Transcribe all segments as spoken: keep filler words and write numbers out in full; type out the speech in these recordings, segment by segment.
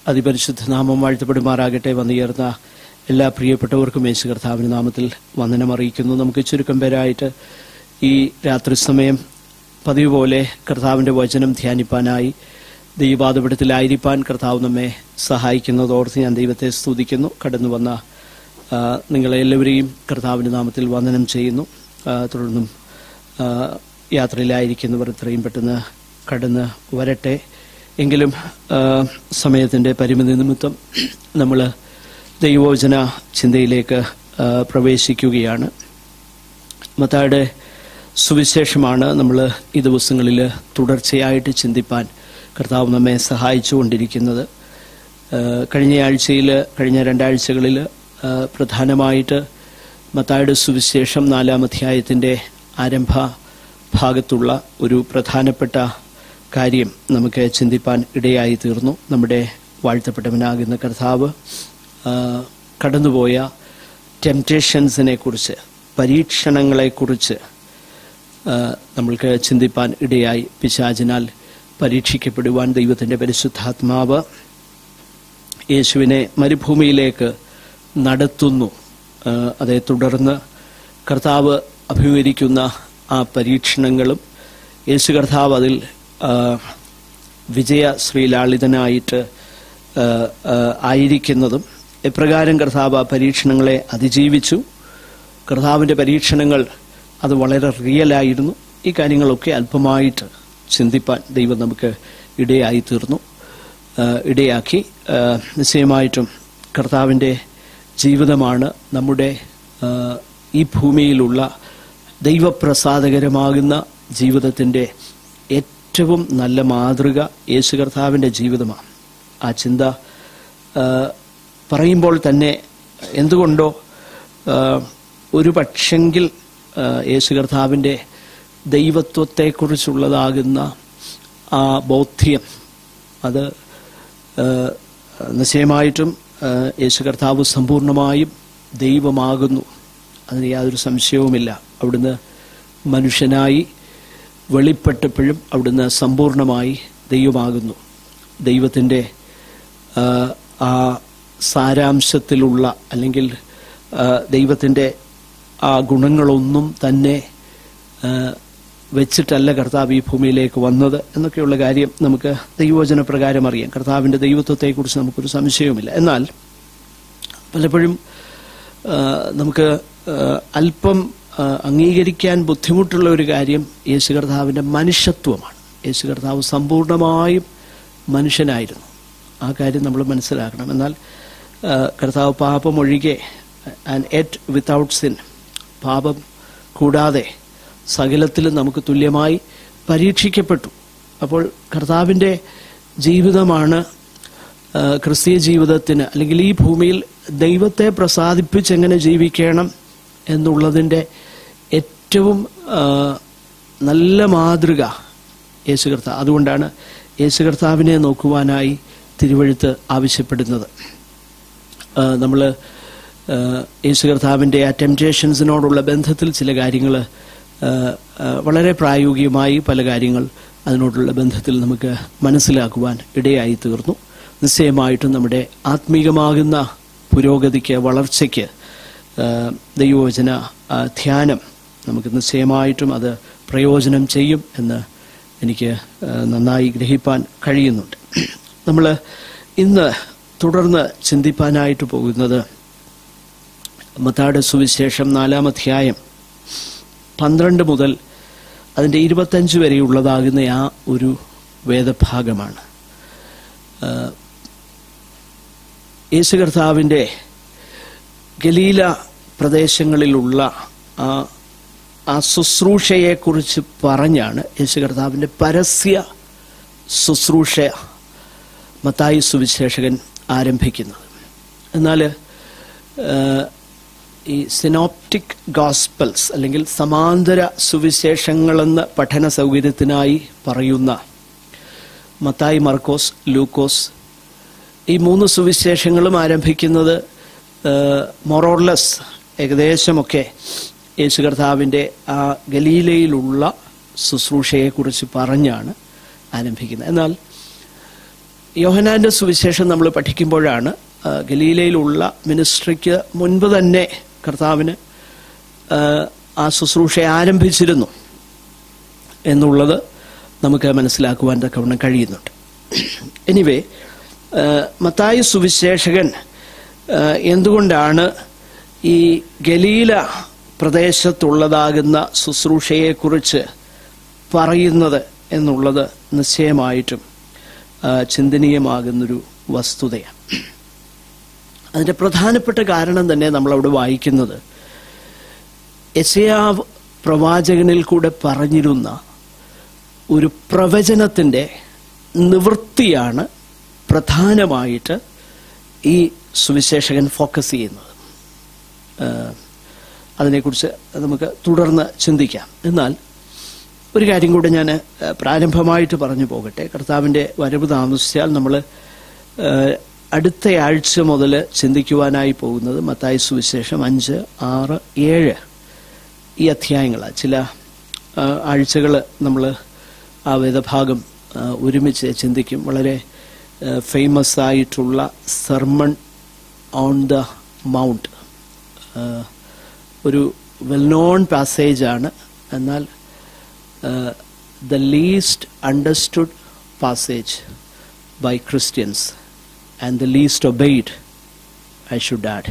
അതിപരിശുദ്ധ നാമം വാഴ്ത്തപ്പെടുമാറാകട്ടെ. വന്നുയർന്ന എല്ലാ പ്രിയപ്പെട്ടവർക്കും യേശു കർത്താവിന്റെ നാമത്തിൽ വന്ദനം അറിയിക്കുന്നു. നമുക്ക് ചുരുക്കം പേരായിട്ട് ഈ രാത്രി സമയം പതിവ് പോലെ കർത്താവിന്റെ വചനം ധ്യാനിപ്പാനായി ദൈവപാദപീഠത്തിലായിരിക്കാൻ കർത്താവ് നമ്മെ സഹായിക്കുന്നതോർത്ത് ഞാൻ ദൈവത്തെ സ്തുതിക്കുന്നു. കടന്നു വന്ന നിങ്ങളെല്ലാവരെയും കർത്താവിന്റെ നാമത്തിൽ വന്ദനം ചെയ്യുന്നു. തുടർന്നും യാത്രയിലായിരിക്കുന്നവർ എത്രയും പെട്ടെന്ന് കടന്ന് വരട്ടെ. എങ്കിലും സമയത്തിൻ്റെ പരിമിതി നിമിത്തം നമ്മൾ ദൈവവചന ചിന്തയിലേക്ക് പ്രവേശിക്കുകയാണ്. മത്തായിയുടെ സുവിശേഷമാണ് നമ്മൾ ഈ ദിവസങ്ങളിൽ തുടർച്ചയായിട്ട് ചിന്തിപ്പാൻ കർത്താവ് നമ്മെ സഹായിച്ചുകൊണ്ടിരിക്കുന്നത്. കഴിഞ്ഞ ആഴ്ചയിൽ കഴിഞ്ഞ രണ്ടാഴ്ചകളിൽ പ്രധാനമായിട്ട് മത്തായിയുടെ സുവിശേഷം നാലാം അധ്യായത്തിൻ്റെ ആരംഭ ഭാഗത്തുള്ള ഒരു പ്രധാനപ്പെട്ട കാര്യം നമുക്ക് ചിന്തിപ്പാൻ ഇടയായി തീർന്നു. നമ്മുടെ വാഴ്ത്തപ്പെട്ടവനാകുന്ന കർത്താവ് കടന്നുപോയ ടെംപ്റ്റേഷൻസിനെ കുറിച്ച്, പരീക്ഷണങ്ങളെക്കുറിച്ച് നമ്മൾക്ക് ചിന്തിപ്പാൻ ഇടയായി. പിശാചിനാൽ പരീക്ഷിക്കപ്പെടുവാൻ ദൈവത്തിൻ്റെ പരിശുദ്ധാത്മാവ് യേശുവിനെ മരുഭൂമിയിലേക്ക് നടത്തുന്നു. അതേ തുടർന്ന് കർത്താവ് അഭിമുഖീകരിക്കുന്ന ആ പരീക്ഷണങ്ങളും യേശു കർത്താവ് അതിൽ വിജയ ശ്രീലാളിതനായിട്ട് ആയിരിക്കുന്നതും എപ്രകാരം കർത്താവ് പരീക്ഷണങ്ങളെ അതിജീവിച്ചു, കർത്താവിൻ്റെ പരീക്ഷണങ്ങൾ അത് വളരെ റിയലായിരുന്നു. ഈ കാര്യങ്ങളൊക്കെ അല്പമായിട്ട് ചിന്തിപ്പാൻ ദൈവം നമുക്ക് ഇടയായി തീർന്നു ഇടയാക്കി. നിശ്ചയമായിട്ടും കർത്താവിൻ്റെ ജീവിതമാണ് നമ്മുടെ ഈ ഭൂമിയിലുള്ള ദൈവപ്രസാദകരമാകുന്ന ജീവിതത്തിൻ്റെ ഏറ്റവും നല്ല മാതൃക യേശു കർത്താവിൻ്റെ ജീവിതമാണ്. ആ ചിന്ത പറയുമ്പോൾ തന്നെ എന്തുകൊണ്ടോ ഒരു പക്ഷെങ്കിൽ യേശു കർത്താവിൻ്റെ ദൈവത്വത്തെക്കുറിച്ചുള്ളതാകുന്ന ആ ബോധ്യം അത് നിശ്ചയമായിട്ടും യേശു കർത്താവ് സമ്പൂർണമായും ദൈവമാകുന്നു, അതിന് യാതൊരു സംശയവുമില്ല. അവിടുന്ന് മനുഷ്യനായി വെളിപ്പെട്ടപ്പോഴും അവിടുന്ന് സമ്പൂർണമായി ദൈവമാകുന്നു. ദൈവത്തിൻ്റെ ആ സാരാംശത്തിലുള്ള അല്ലെങ്കിൽ ദൈവത്തിൻ്റെ ആ ഗുണങ്ങളൊന്നും തന്നെ വെച്ചിട്ടല്ല കർത്താവ് ഈ ഭൂമിയിലേക്ക് വന്നത് എന്നൊക്കെയുള്ള കാര്യം നമുക്ക് ദൈവവചന പ്രകാരം അറിയാം. കർത്താവിൻ്റെ ദൈവത്വത്തെക്കുറിച്ച് നമുക്കൊരു സംശയവുമില്ല. എന്നാൽ പലപ്പോഴും നമുക്ക് അല്പം അംഗീകരിക്കാൻ ബുദ്ധിമുട്ടുള്ള ഒരു കാര്യം യേശു കർത്താവിൻ്റെ മനുഷ്യത്വമാണ്. യേശു കർത്താവ് സമ്പൂർണമായും മനുഷ്യനായിരുന്നു. ആ കാര്യം നമ്മൾ മനസ്സിലാക്കണം. എന്നാൽ കർത്താവ് പാപമൊഴികെ ആൻഡ് എറ്റ് വിത്തൗട്ട് സിൻ, പാപം കൂടാതെ സകലത്തിലും നമുക്ക് തുല്യമായി പരീക്ഷിക്കപ്പെട്ടു. അപ്പോൾ കർത്താവിൻ്റെ ജീവിതമാണ് ക്രിസ്തീയ ജീവിതത്തിന് അല്ലെങ്കിൽ ഈ ഭൂമിയിൽ ദൈവത്തെ പ്രസാദിപ്പിച്ചെങ്ങനെ ജീവിക്കണം എന്നുള്ളതിൻ്റെ ഏറ്റവും നല്ല മാതൃക യേശു കർത്താവ്. അതുകൊണ്ടാണ് യേശു കർത്താവിനെ നോക്കുവാനായി തിരുവെഴുത്ത് ആവശ്യപ്പെടുന്നത്. നമ്മൾ യേശു കർത്താവിൻ്റെ ആ ടെംപ്റ്റേഷൻസിനോടുള്ള ബന്ധത്തിൽ ചില കാര്യങ്ങൾ വളരെ പ്രായോഗികമായി പല കാര്യങ്ങൾ അതിനോടുള്ള ബന്ധത്തിൽ നമുക്ക് മനസ്സിലാക്കുവാൻ ഇടയായി തീർന്നു. നിശ്ചയമായിട്ടും നമ്മുടെ ആത്മീകമാകുന്ന പുരോഗതിക്ക്, വളർച്ചയ്ക്ക് ദൈവവചന ധ്യാനം നമുക്ക് നിശ്ചയമായിട്ടും അത് പ്രയോജനം ചെയ്യും എന്ന് എനിക്ക് നന്നായി ഗ്രഹിപ്പാൻ കഴിയുന്നുണ്ട്. നമ്മൾ ഇന്ന് തുടർന്ന് ചിന്തിപ്പാനായിട്ട് പോകുന്നത് മത്തായിയുടെ സുവിശേഷം നാലാം അധ്യായം പന്ത്രണ്ട് മുതൽ അതിൻ്റെ ഇരുപത്തഞ്ച് വരെയുള്ളതാകുന്ന ആ ഒരു വേദഭാഗമാണ്. യേശു കർത്താവിൻ്റെ ഗലീല പ്രദേശങ്ങളിലുള്ള ആ ആ ശുശ്രൂഷയെക്കുറിച്ച് പറഞ്ഞാണ് യേശു കർത്താവിൻ്റെ പരസ്യ ശുശ്രൂഷ മത്തായി സുവിശേഷകൻ ആരംഭിക്കുന്നത്. എന്നാൽ ഈ സിനോപ്റ്റിക് ഗോസ്പൽസ് അല്ലെങ്കിൽ സമാന്തര സുവിശേഷങ്ങളെന്ന് പഠന സൗകര്യത്തിനായി പറയുന്ന മത്തായി, മർക്കോസ്, ലൂക്കോസ്, ഈ മൂന്ന് സുവിശേഷങ്ങളും ആരംഭിക്കുന്നത് മൊറോർലെസ് ഏകദേശമൊക്കെ യേശു കർത്താവിൻ്റെ ആ ഗലീലയിലുള്ള ശുശ്രൂഷയെക്കുറിച്ച് പറഞ്ഞാണ് ആരംഭിക്കുന്നത്. എന്നാൽ യോഹന്നാന്റെ സുവിശേഷം നമ്മൾ പഠിക്കുമ്പോഴാണ് ഗലീലയിലുള്ള മിനിസ്ട്രിക്ക് മുൻപ് തന്നെ കർത്താവിന് ആ ശുശ്രൂഷ ആരംഭിച്ചിരുന്നു എന്നുള്ളത് നമുക്ക് മനസ്സിലാക്കുവാൻ തക്കവണ്ണം കഴിയുന്നുണ്ട്. എനിവേ, മത്തായി സുവിശേഷകൻ എന്തുകൊണ്ടാണ് ഈ ഗലീല പ്രദേശത്തുള്ളതാകുന്ന ശുശ്രൂഷയെക്കുറിച്ച് പറയുന്നത് എന്നുള്ളത് നിശ്ചയമായിട്ടും ചിന്തനീയമാകുന്നൊരു വസ്തുതയാണ്. അതിൻ്റെ പ്രധാനപ്പെട്ട കാരണം തന്നെ നമ്മളവിടെ വായിക്കുന്നത് യെശയ്യാവ് പ്രവാചകനിൽ കൂടെ പറഞ്ഞിരുന്ന ഒരു പ്രവചനത്തിൻ്റെ നിവൃത്തിയാണ് പ്രധാനമായിട്ട് ഈ സുവിശേഷകൻ ഫോക്കസ് ചെയ്യുന്നത്. അതിനെക്കുറിച്ച് നമുക്ക് തുടർന്ന് ചിന്തിക്കാം. എന്നാൽ ഒരു കാര്യം കൂടെ ഞാൻ പ്രാരംഭമായിട്ട് പറഞ്ഞു പോകട്ടെ. കർത്താവിൻ്റെ വരവ് താമസിച്ചാൽ നമ്മൾ അടുത്ത ആഴ്ച മുതൽ ചിന്തിക്കുവാനായി പോകുന്നത് മത്തായി സുവിശേഷം അഞ്ച്, ആറ്, ഏഴ് ഈ അധ്യായങ്ങളാണ്. ചില ആഴ്ചകൾ നമ്മൾ ആ വേദഭാഗം ഒരുമിച്ച് ചിന്തിക്കും. വളരെ ഫേമസ് ആയിട്ടുള്ള സെർമൺ ഓൺ ദ മൗണ്ട്, ഒരു വെൽ നോൺ പാസേജാണ്. എന്നാൽ the least understood passage by Christians and the least obeyed, I should add.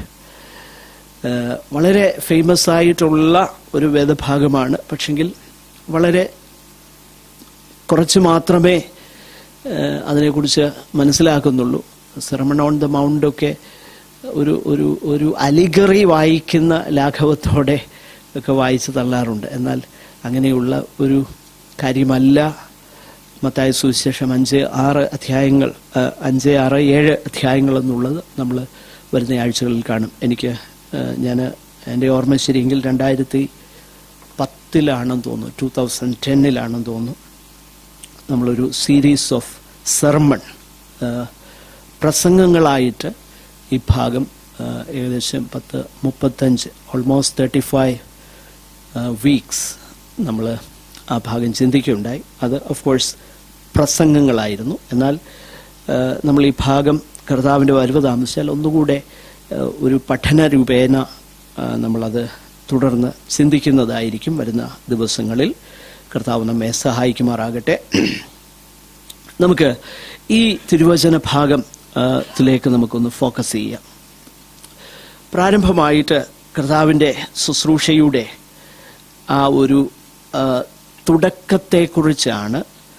വളരെ ഫേമസ് ആയിട്ടുള്ള ഒരു വേദഭാഗമാണ്. പക്ഷെങ്കിൽ വളരെ കുറച്ച് മാത്രമേ അതിനെക്കുറിച്ച് മനസ്സിലാക്കുന്നുള്ളൂ. സെർമൺ ഓൺ ദ മൗണ്ടൊക്കെ ഒരു ഒരു ഒരു അലിഗറി വായിക്കുന്ന ലാഘവത്തോടെ ഒക്കെ വായിച്ച് തള്ളാറുണ്ട്. എന്നാൽ അങ്ങനെയുള്ള ഒരു കാര്യമല്ല മത്തായി സുവിശേഷം അഞ്ച് ആറ് അധ്യായങ്ങൾ, അഞ്ച് ആറ് ഏഴ് അധ്യായങ്ങൾ എന്നുള്ളത് നമ്മൾ വരുന്ന ആഴ്ചകളിൽ കാണും. എനിക്ക് ഞാൻ എൻ്റെ ഓർമ്മ ശരിയെങ്കിൽ രണ്ടായിരത്തി പത്തിലാണെന്ന് തോന്നുന്നു, ടൂ തൗസൻഡ് ടെന്നിലാണെന്ന് തോന്നുന്നു, നമ്മളൊരു സീരീസ് ഓഫ് സെർമൺ പ്രസംഗങ്ങളായിട്ട് ഈ ഭാഗം ഏകദേശം പത്ത് മുപ്പത്തഞ്ച് ഓൾമോസ്റ്റ് തേർട്ടി ഫൈവ് വീക്സ് നമ്മൾ ആ ഭാഗം ചിന്തിക്കുകയുണ്ടായി. അത് ഓഫ് കോഴ്സ് പ്രസംഗങ്ങളായിരുന്നു. എന്നാൽ നമ്മൾ ഈ ഭാഗം കർത്താവിൻ്റെ വരവ് താമസിച്ചാൽ ഒന്നുകൂടെ ഒരു പഠന രൂപേണ നമ്മളത് തുടർന്ന് ചിന്തിക്കുന്നതായിരിക്കും വരുന്ന ദിവസങ്ങളിൽ. കർത്താവ് നമ്മെ സഹായിക്കുമാറാകട്ടെ. നമുക്ക് ഈ തിരുവചന ഭാഗത്തിലേക്ക് നമുക്കൊന്ന് ഫോക്കസ് ചെയ്യാം. പ്രാരംഭമായിട്ട് കർത്താവിൻ്റെ ശുശ്രൂഷയുടെ ആ ഒരു തുടക്കത്തെക്കുറിച്ചാണ്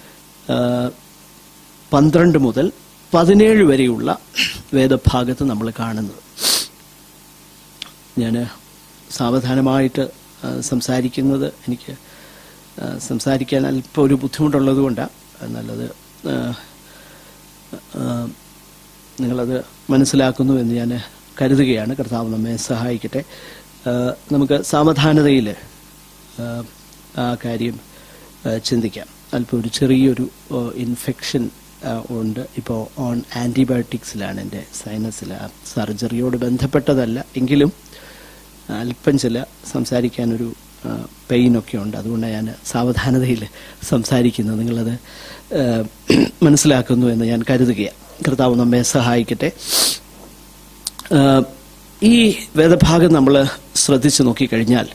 പന്ത്രണ്ട് മുതൽ പതിനേഴ് വരെയുള്ള വേദഭാഗത്ത് നമ്മൾ കാണുന്നത്. ഞാൻ സാവധാനമായിട്ട് സംസാരിക്കുന്നത് എനിക്ക് സംസാരിക്കാൻ അല്പം ഒരു ബുദ്ധിമുട്ടുള്ളത് കൊണ്ടാണ്. നല്ലത് നിങ്ങളത് മനസ്സിലാക്കുന്നു എന്ന് ഞാൻ കരുതുകയാണ്. കർത്താവ് നമ്മെ സഹായിക്കട്ടെ. നമുക്ക് സാവധാനതയിൽ ആ കാര്യം ചിന്തിക്കാം. അല്പം ഒരു ചെറിയൊരു ഇൻഫെക്ഷൻ ഉണ്ട്. ഇപ്പോൾ ഓൺ ആൻറ്റിബയോട്ടിക്സിലാണ് എൻ്റെ സൈനസിൽ. സർജറിയോട് ബന്ധപ്പെട്ടതല്ല, എങ്കിലും അല്പം ചില സംസാരിക്കാനൊരു പെയിനൊക്കെ ഉണ്ട്. അതുകൊണ്ട് ഞാൻ സാവധാനതയിൽ സംസാരിക്കുന്നത്. നിങ്ങളത് മനസ്സിലാക്കുന്നു എന്ന് ഞാൻ കരുതുകയാണ്. കർത്താവ് നമ്മെ സഹായിക്കട്ടെ. ഈ വേദഭാഗം നമ്മൾ ശ്രദ്ധിച്ചു നോക്കിക്കഴിഞ്ഞാൽ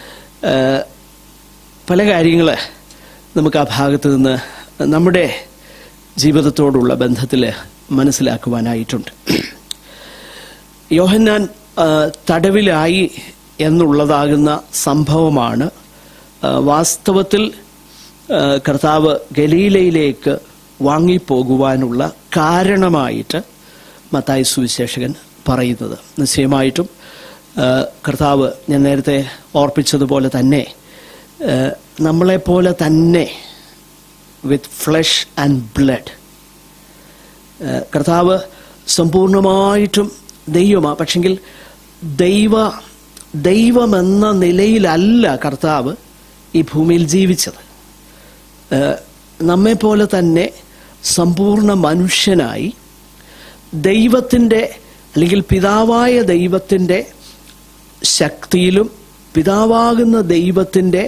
പല കാര്യങ്ങൾ നമുക്ക് ആ ഭാഗത്ത് നിന്ന് നമ്മുടെ ജീവിതത്തോടുള്ള ബന്ധത്തിൽ മനസ്സിലാക്കുവാനായിട്ടുണ്ട്. യോഹന്നാൻ തടവിലായി എന്നുള്ളതാകുന്ന സംഭവമാണ് വാസ്തവത്തിൽ കർത്താവ് ഗലീലയിലേക്ക് വാങ്ങിപ്പോകുവാനുള്ള കാരണമായിട്ട് മത്തായി സുവിശേഷകൻ പറയുന്നത്. നിശ്ചയമായിട്ടും കർത്താവ് ഞാൻ നേരത്തെ ഓർപ്പിച്ചതുപോലെ തന്നെ നമ്മളെപ്പോലെ തന്നെ വിത്ത് ഫ്ലഷ് ആൻഡ് ബ്ലഡ്. കർത്താവ് സമ്പൂർണമായിട്ടും ദൈവമാണ്. പക്ഷെങ്കിൽ ദൈവ ദൈവമെന്ന നിലയിലല്ല കർത്താവ് ഈ ഭൂമിയിൽ ജീവിച്ചത്. നമ്മെപ്പോലെ തന്നെ സമ്പൂർണ്ണ മനുഷ്യനായി ദൈവത്തിൻ്റെ അല്ലെങ്കിൽ പിതാവായ ദൈവത്തിൻ്റെ ശക്തിയിലും പിതാവാകുന്ന ദൈവത്തിൻ്റെ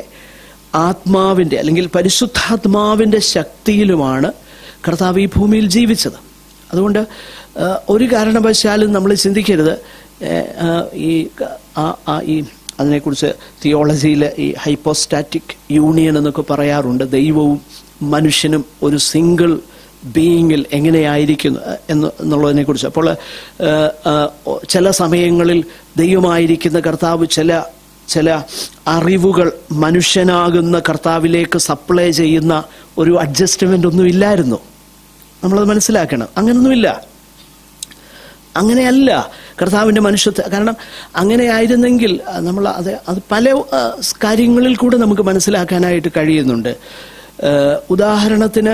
ആത്മാവിൻ്റെ അല്ലെങ്കിൽ പരിശുദ്ധാത്മാവിൻ്റെ ശക്തിയിലുമാണ് കർത്താവ് ഈ ഭൂമിയിൽ ജീവിച്ചത്. അതുകൊണ്ട് ഒരു കാരണവശാലും നമ്മൾ ചിന്തിക്കരുത് ഈ ഈ അതിനെക്കുറിച്ച് തിയോളജിയിൽ ഈ ഹൈപ്പോസ്റ്റാറ്റിക് യൂണിയൻ എന്നൊക്കെ പറയാറുണ്ട്. ദൈവവും മനുഷ്യനും ഒരു സിംഗിൾ ബീയിങ്ങിൽ എങ്ങനെയായിരിക്കുന്നു എന്ന് എന്നുള്ളതിനെ കുറിച്ച്. അപ്പോൾ ചില സമയങ്ങളിൽ ദൈവമായിരിക്കുന്ന കർത്താവ് ചില ചില അറിവുകൾ മനുഷ്യനാകുന്ന കർത്താവിലേക്ക് സപ്ലൈ ചെയ്യുന്ന ഒരു അഡ്ജസ്റ്റ്മെൻ്റ് ഒന്നും ഇല്ലായിരുന്നു. നമ്മളത് മനസ്സിലാക്കണം. അങ്ങനൊന്നുമില്ല, അങ്ങനെയല്ല കർത്താവിൻ്റെ മനുഷ്യത്വം. കാരണം അങ്ങനെ ആയിരുന്നെങ്കിൽ നമ്മൾ അത് അത് പല കാര്യങ്ങളിൽ കൂടെ നമുക്ക് മനസ്സിലാക്കാനായിട്ട് കഴിയുന്നുണ്ട്. ഉദാഹരണത്തിന്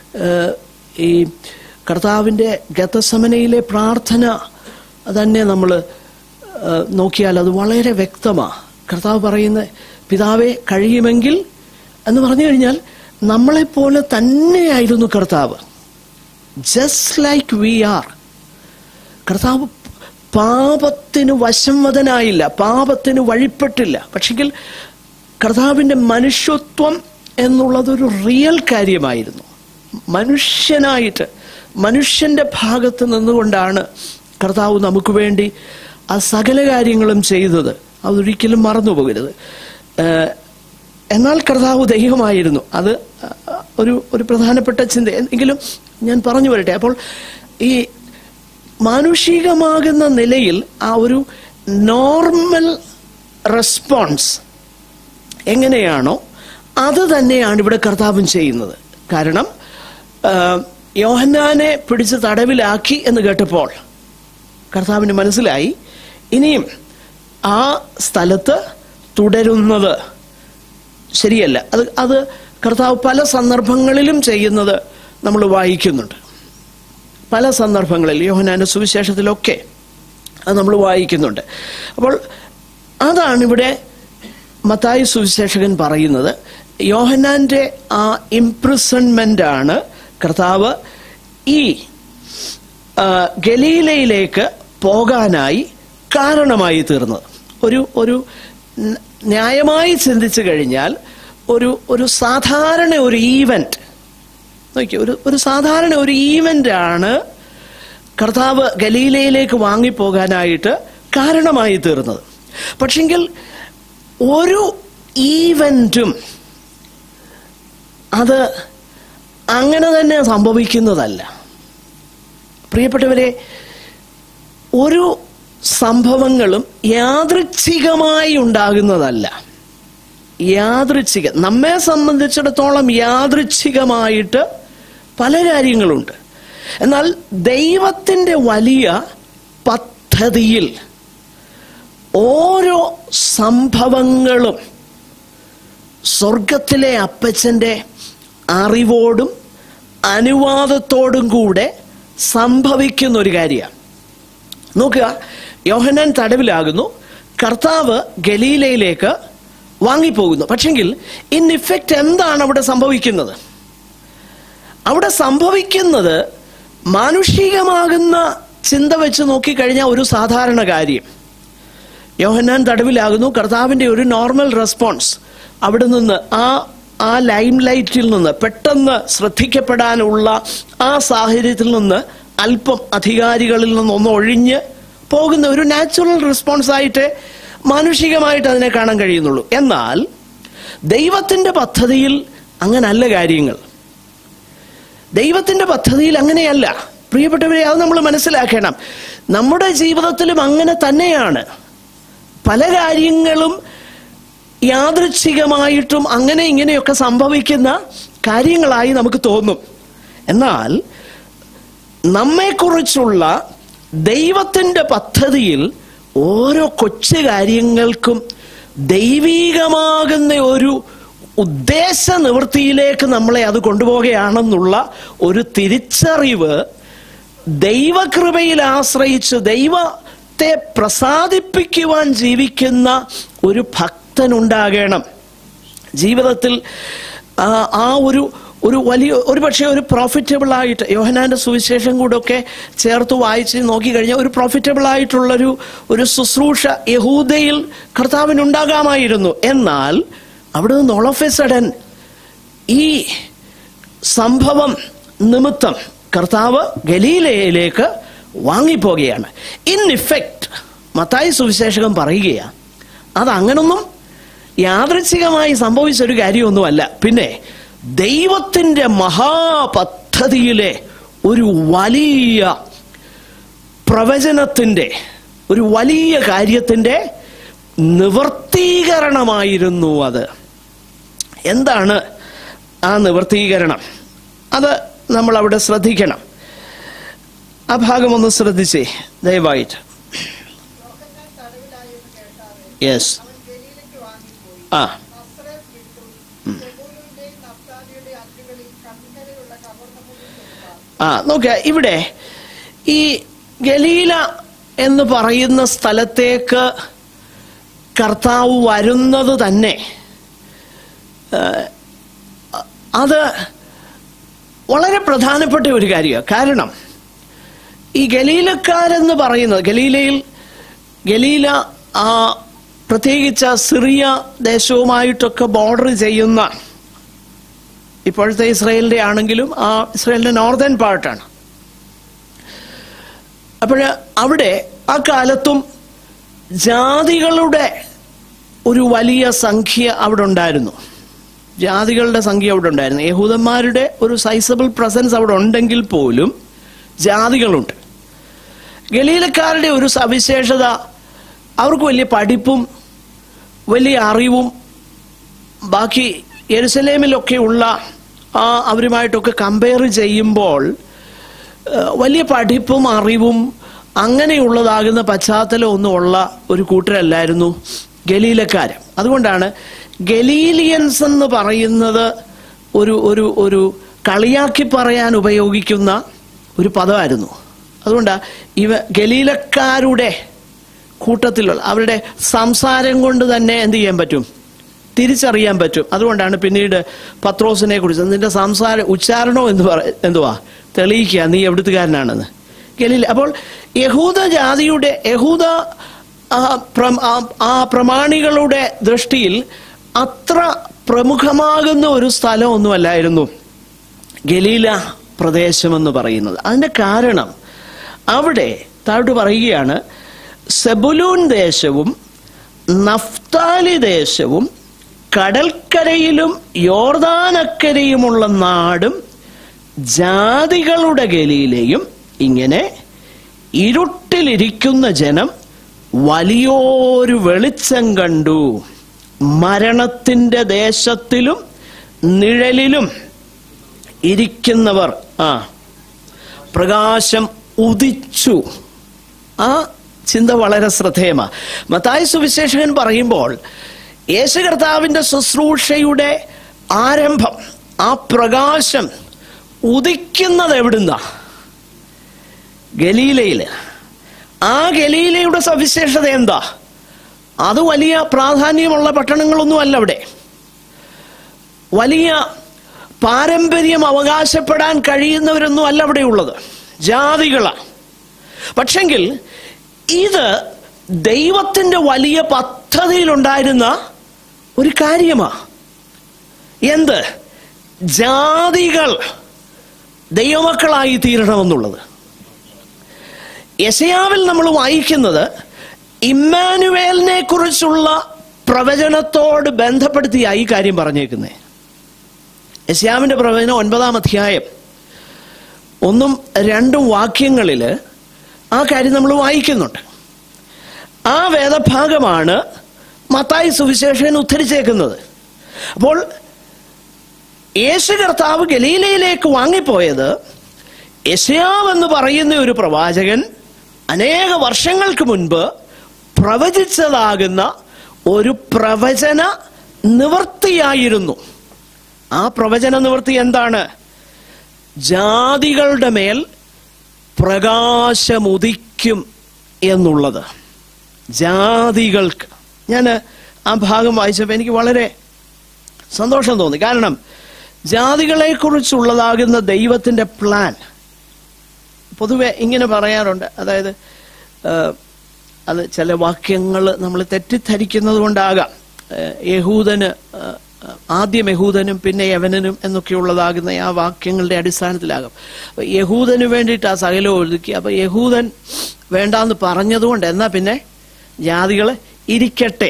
ഈ കർത്താവിൻ്റെ ഗെത്സമനയിലെ പ്രാർത്ഥന തന്നെ നമ്മൾ നോക്കിയാൽ അത് വളരെ വ്യക്തമാണ്. കർത്താവ് പറയുന്ന പിതാവേ കഴിയുമെങ്കിൽ എന്ന് പറഞ്ഞു കഴിഞ്ഞാൽ നമ്മളെപ്പോലെ തന്നെയായിരുന്നു കർത്താവ്. Just like we are. കർത്താവ് പാപത്തിന് വശംവദനായില്ല, പാപത്തിന് വഴിപ്പെട്ടില്ല. പക്ഷെങ്കിൽ കർത്താവിൻ്റെ മനുഷ്യത്വം എന്നുള്ളതൊരു റിയൽ കാര്യമായിരുന്നു. മനുഷ്യനായിട്ട് മനുഷ്യൻ്റെ ഭാഗത്ത് നിന്നുകൊണ്ടാണ് കർത്താവ് നമുക്ക് വേണ്ടി ആ സകല കാര്യങ്ങളും ചെയ്തത്. അതൊരിക്കലും മറന്നു പോകരുത്. എന്നാൽ കർത്താവ് ദൈവമായിരുന്നു. അത് ഒരു ഒരു പ്രധാനപ്പെട്ട ചിന്ത. എങ്കിലും ഞാൻ പറഞ്ഞു വരട്ടെ. അപ്പോൾ ഈ മാനുഷികമാകുന്ന നിലയിൽ ആ ഒരു നോർമൽ റെസ്പോൺസ് എങ്ങനെയാണോ അത് തന്നെയാണ് ഇവിടെ കർത്താവും ചെയ്യുന്നത്. കാരണം യോഹന്നാനെ പിടിച്ച് തടവിലാക്കി എന്ന് കേട്ടപ്പോൾ കർത്താവിന് മനസ്സിലായി ഇനിയും ആ സ്ഥലത്ത് തുടരുന്നത് ശരിയല്ല. അത് അത് കർത്താവ് പല സന്ദർഭങ്ങളിലും ചെയ്യുന്നത് നമ്മൾ വായിക്കുന്നുണ്ട്. പല സന്ദർഭങ്ങളിൽ യോഹന്നാന്റെ സുവിശേഷത്തിലൊക്കെ അത് നമ്മൾ വായിക്കുന്നുണ്ട്. അപ്പോൾ അതാണിവിടെ മത്തായി സുവിശേഷകൻ പറയുന്നത്. യോഹന്നാന്റെ ആ ഇംപ്രിസൺമെന്റ് ആണ് കർത്താവ് ഈ ഗലീലയിലേക്ക് പോകാനായി കാരണമായി തീർന്നത്. ഒരു ഒരു ന്യായമായി ചിന്തിച്ചു കഴിഞ്ഞാൽ ഒരു ഒരു സാധാരണ ഒരു ഈവന്റ് നോക്കി ഒരു ഒരു സാധാരണ ഒരു ഈവന്റ് ആണ് കർത്താവ് ഗലീലയിലേക്ക് വാങ്ങിപ്പോകാനായിട്ട് കാരണമായി തീർന്നത്. പക്ഷെങ്കിൽ ഒരു ഈവന്റും അത് അങ്ങനെ തന്നെ സംഭവിക്കുന്നതല്ല. പ്രിയപ്പെട്ടവരെ, ഒരു സംഭവങ്ങളും യാദൃച്ഛികമായി ഉണ്ടാകുന്നതല്ല. യാദൃച്ഛിക നമ്മെ സംബന്ധിച്ചിടത്തോളം യാദൃച്ഛികമായിട്ട് പല കാര്യങ്ങളുണ്ട്. എന്നാൽ ദൈവത്തിൻ്റെ വലിയ പദ്ധതിയിൽ ഓരോ സംഭവങ്ങളും സ്വർഗത്തിലെ അപ്പച്ചൻ്റെ അറിവോടും അനുവാദത്തോടും കൂടെ സംഭവിക്കുന്ന ഒരു കാര്യമാണ്. നോക്കുക, യോഹന്നാൻ തടവിലാകുന്നു, കർത്താവ് ഗലീലയിലേക്ക് വാങ്ങിപ്പോകുന്നു. പക്ഷെങ്കിൽ ഇൻ ഇഫക്റ്റ് എന്താണ് അവിടെ സംഭവിക്കുന്നത്? അവിടെ സംഭവിക്കുന്നത് മാനുഷികമാകുന്ന ചിന്ത വെച്ച് നോക്കിക്കഴിഞ്ഞാൽ ഒരു സാധാരണ കാര്യം. യോഹന്നാൻ തടവിലാകുന്നു, കർത്താവിൻ്റെ ഒരു നോർമൽ റെസ്പോൺസ് അവിടെ നിന്ന് ആ ആ ലൈം ലൈറ്റിൽ നിന്ന് പെട്ടെന്ന് ശ്രദ്ധിക്കപ്പെടാനുള്ള ആ സാഹചര്യത്തിൽ നിന്ന് അല്പം അധികാരികളിൽ നിന്നൊന്ന് ഒഴിഞ്ഞ് പോകുന്ന ഒരു നാച്ചുറൽ റെസ്പോൺസ് ആയിട്ട് മാനുഷികമായിട്ട് അതിനെ കാണാൻ കഴിയുന്നുള്ളൂ. എന്നാൽ ദൈവത്തിൻ്റെ പദ്ധതിയിൽ അങ്ങനല്ല കാര്യങ്ങൾ. ദൈവത്തിൻ്റെ പദ്ധതിയിൽ അങ്ങനെയല്ല. പ്രിയപ്പെട്ടവരെ, അത് നമ്മൾ മനസ്സിലാക്കണം. നമ്മുടെ ജീവിതത്തിലും അങ്ങനെ തന്നെയാണ്. പല കാര്യങ്ങളും യാദൃച്ഛികമായിട്ടും അങ്ങനെ ഇങ്ങനെയൊക്കെ സംഭവിക്കുന്ന കാര്യങ്ങളായി നമുക്ക് തോന്നും. എന്നാൽ നമ്മെക്കുറിച്ചുള്ള ദൈവത്തിൻ്റെ പദ്ധതിയിൽ ഓരോ കൊച്ചു കാര്യങ്ങൾക്കും ദൈവീകമാകുന്ന ഒരു ഉദ്ദേശ നിവൃത്തിയിലേക്ക് നമ്മളെ അത് കൊണ്ടുപോവുകയാണെന്നുള്ള ഒരു തിരിച്ചറിവ് ദൈവകൃപയിൽ ആശ്രയിച്ച് ദൈവത്തെ പ്രസാദിപ്പിക്കുവാൻ ജീവിക്കുന്ന ഒരു ഭക്തനുണ്ടാകണം ജീവിതത്തിൽ. ആ ഒരു ഒരു വലിയ ഒരു പക്ഷേ ഒരു പ്രോഫിറ്റബിൾ ആയിട്ട് യോഹന്നാന്റെ സുവിശേഷം കൂടെ ഒക്കെ ചേർത്ത് വായിച്ച് നോക്കിക്കഴിഞ്ഞാൽ ഒരു പ്രോഫിറ്റബിൾ ആയിട്ടുള്ളൊരു ഒരു ശുശ്രൂഷ യഹൂദയിൽ കർത്താവിനുണ്ടാകാമായിരുന്നു. എന്നാൽ അവിടെ നിന്ന് ഓൾ ഓഫ് എ സഡൻ ഈ സംഭവം നിമിത്തം കർത്താവ് ഗലീലയിലേക്ക് വാങ്ങിപ്പോകുകയാണ്. ഇൻ ഇഫക്റ്റ് മത്തായി സുവിശേഷകൻ പറയുകയാണ്, അതങ്ങനൊന്നും യാദൃച്ഛികമായി സംഭവിച്ചൊരു കാര്യമൊന്നുമല്ല. പിന്നെ ദൈവത്തിൻ്റെ മഹാപദ്ധതിയിലെ ഒരു വലിയ പ്രവചനത്തിൻ്റെ, ഒരു വലിയ കാര്യത്തിൻ്റെ നിവർത്തീകരണമായിരുന്നു അത്. എന്താണ് ആ നിവർത്തീകരണം? അത് നമ്മൾ അവിടെ ശ്രദ്ധിക്കണം. ആ ഭാഗം ഒന്ന് ശ്രദ്ധിച്ചേ ദയവായിട്ട്. യെസ്. ആ ആ നോക്ക, ഇവിടെ ഈ ഗലീല എന്ന് പറയുന്ന സ്ഥലത്തേക്ക് കർത്താവ് വരുന്നത് തന്നെ അത് വളരെ പ്രധാനപ്പെട്ട ഒരു കാര്യമാണ്. കാരണം ഈ ഗലീലക്കാരെന്ന് പറയുന്നത്, ഗലീലയിൽ ഗലീല ആ പ്രത്യേകിച്ച് സിറിയ ദേശവുമായിട്ടൊക്കെ ബോർഡർ ചെയ്യുന്ന, ഇപ്പോഴത്തെ ഇസ്രായേലിൻ്റെ ആണെങ്കിലും ആ ഇസ്രായേലിൻ്റെ നോർത്തേൺ പാർട്ടാണ്. അപ്പോൾ അവിടെ ആ കാലത്തും ജാതികളുടെ ഒരു വലിയ സംഖ്യ അവിടെ ഉണ്ടായിരുന്നു. ജാതികളുടെ സംഖ്യ അവിടെ ഉണ്ടായിരുന്നു. യഹൂദന്മാരുടെ ഒരു സൈസബിൾ പ്രസൻസ് അവിടെ ഉണ്ടെങ്കിൽ പോലും ജാതികളുണ്ട്. ഗലീലക്കാരുടെ ഒരു സവിശേഷത, അവർക്ക് വലിയ പഠിപ്പും വലിയ അറിവും ബാക്കി യെരുസലേമിലൊക്കെ ഉള്ള ആ അവരുമായിട്ടൊക്കെ കമ്പയർ ചെയ്യുമ്പോൾ വലിയ പഠിപ്പും അറിവും അങ്ങനെയുള്ളതാകുന്ന പശ്ചാത്തലം ഒന്നും ഉള്ള ഒരു കൂട്ടരല്ലായിരുന്നു ഗലീലക്കാർ. അതുകൊണ്ടാണ് ഗലീലിയൻസ് എന്ന് പറയുന്നത് ഒരു ഒരു ഒരു കളിയാക്കി പറയാൻ ഉപയോഗിക്കുന്ന ഒരു പദമായിരുന്നു. അതുകൊണ്ടാണ് ഇവ ഗലീലക്കാരുടെ കൂട്ടത്തിലുള്ള അവരുടെ സംസാരം കൊണ്ട് തന്നെ എന്ത് ചെയ്യാൻ പറ്റും, തിരിച്ചറിയാൻ പറ്റും. അതുകൊണ്ടാണ് പിന്നീട് പത്രോസിനെ കുറിച്ച് നിന്റെ സംസാര ഉച്ചാരണോ എന്ന് പറ എന്തുവാ തെളിയിക്കുക, നീ എവിടുത്തുകാരനാണെന്ന്. ഗലീല. അപ്പോൾ യഹൂദ ജാതിയുടെ യഹൂദ ആ പ്രമാണികളുടെ ദൃഷ്ടിയിൽ അത്ര പ്രമുഖമാകുന്ന ഒരു സ്ഥലമൊന്നുമല്ലായിരുന്നു ഗലീല പ്രദേശമെന്ന് പറയുന്നത്. അതിൻ്റെ കാരണം അവിടെ താഴോട്ട് പറയുകയാണ്, സെബുലൂൻ ദേശവും നഫ്താലി ദേശവും കടൽക്കരയിലും യോർദാനക്കരയുമുള്ള നാടും ജാതികളുടെ ഗലീലയും ഇങ്ങനെ ഇരുട്ടിലിരിക്കുന്ന ജനം വലിയൊരു വെളിച്ചം കണ്ടു. മരണത്തിന്റെ ദേശത്തിലും നിഴലിലും ഇരിക്കുന്നവർ ആ പ്രകാശം ഉദിച്ചു. ആ ചിന്ത വളരെ ശ്രദ്ധേയമാണ്. മത്തായി സുവിശേഷകൻ പറയുമ്പോൾ യേശു കർത്താവിൻ്റെ ശുശ്രൂഷയുടെ ആരംഭം, ആ പ്രകാശം ഉദിക്കുന്നത് എവിടുന്നാ? ഗലീലയില്. ആ ഗലീലയുടെ സവിശേഷത എന്താ? അത് വലിയ പ്രാധാന്യമുള്ള പട്ടണങ്ങളൊന്നും അല്ല. അവിടെ വലിയ പാരമ്പര്യം അവകാശപ്പെടാൻ കഴിയുന്നവരൊന്നും അല്ല അവിടെ ഉള്ളത്, ജാതികളാണ്. പക്ഷെങ്കിൽ ഇത് ദൈവത്തിൻ്റെ വലിയ പദ്ധതിയിലുണ്ടായിരുന്ന ഒരു കാര്യമാണ്. എന്ത്? ജാതികൾ ദൈവമക്കളായി തീരണമെന്നുള്ളത്. യെശയ്യാവിൽ നമ്മൾ വായിക്കുന്നത് ഇമ്മാനുവേലിനെ കുറിച്ചുള്ള പ്രവചനത്തോട് ബന്ധപ്പെടുത്തിയായി ഈ കാര്യം പറഞ്ഞേക്കുന്നത്. യെശയ്യാവിൻ്റെ പ്രവചനം ഒൻപതാം അധ്യായം ഒന്നും രണ്ടും വാക്യങ്ങളിൽ ആ കാര്യം നമ്മൾ വായിക്കുന്നുണ്ട്. ആ വേദഭാഗമാണ് മത്തായി സുവിശേഷകൻ ഉദ്ധരിച്ചേക്കുന്നത്. അപ്പോൾ യേശു കർത്താവ് ഗലീലയിലേക്ക് വാങ്ങിപ്പോയത് യെശയ്യാവ് എന്ന് പറയുന്ന ഒരു പ്രവാചകൻ അനേക വർഷങ്ങൾക്ക് മുൻപ് പ്രവചിച്ചതാകുന്ന ഒരു പ്രവചന നിവൃത്തിയായിരുന്നു. ആ പ്രവചന നിവൃത്തി എന്താണ്? ജാതികളുടെ മേൽ പ്രകാശമുദിക്കും എന്നുള്ളത്. ജാതികൾക്ക്. ഞാൻ ആ ഭാഗം വായിച്ചപ്പോൾ എനിക്ക് വളരെ സന്തോഷം തോന്നി. കാരണം ജാതികളെ കുറിച്ചുള്ളതാകുന്ന ദൈവത്തിൻ്റെ പ്ലാൻ പൊതുവെ ഇങ്ങനെ പറയാറുണ്ട്. അതായത് അത് ചില വാക്യങ്ങൾ നമ്മൾ തെറ്റിദ്ധരിക്കുന്നത് കൊണ്ടാകാം. യഹൂദന് ആദ്യം യഹൂദനും പിന്നെ യവനനും എന്നൊക്കെയുള്ളതാകുന്ന ആ വാക്യങ്ങളുടെ അടിസ്ഥാനത്തിലാകും. അപ്പൊ യഹൂദന് വേണ്ടിയിട്ട് ആ സകലം ഒതുക്കി. അപ്പൊ യഹൂദൻ വേണ്ടാന്ന് പറഞ്ഞതുകൊണ്ട് എന്നാ പിന്നെ ജാതികള് ഇരിക്കട്ടെ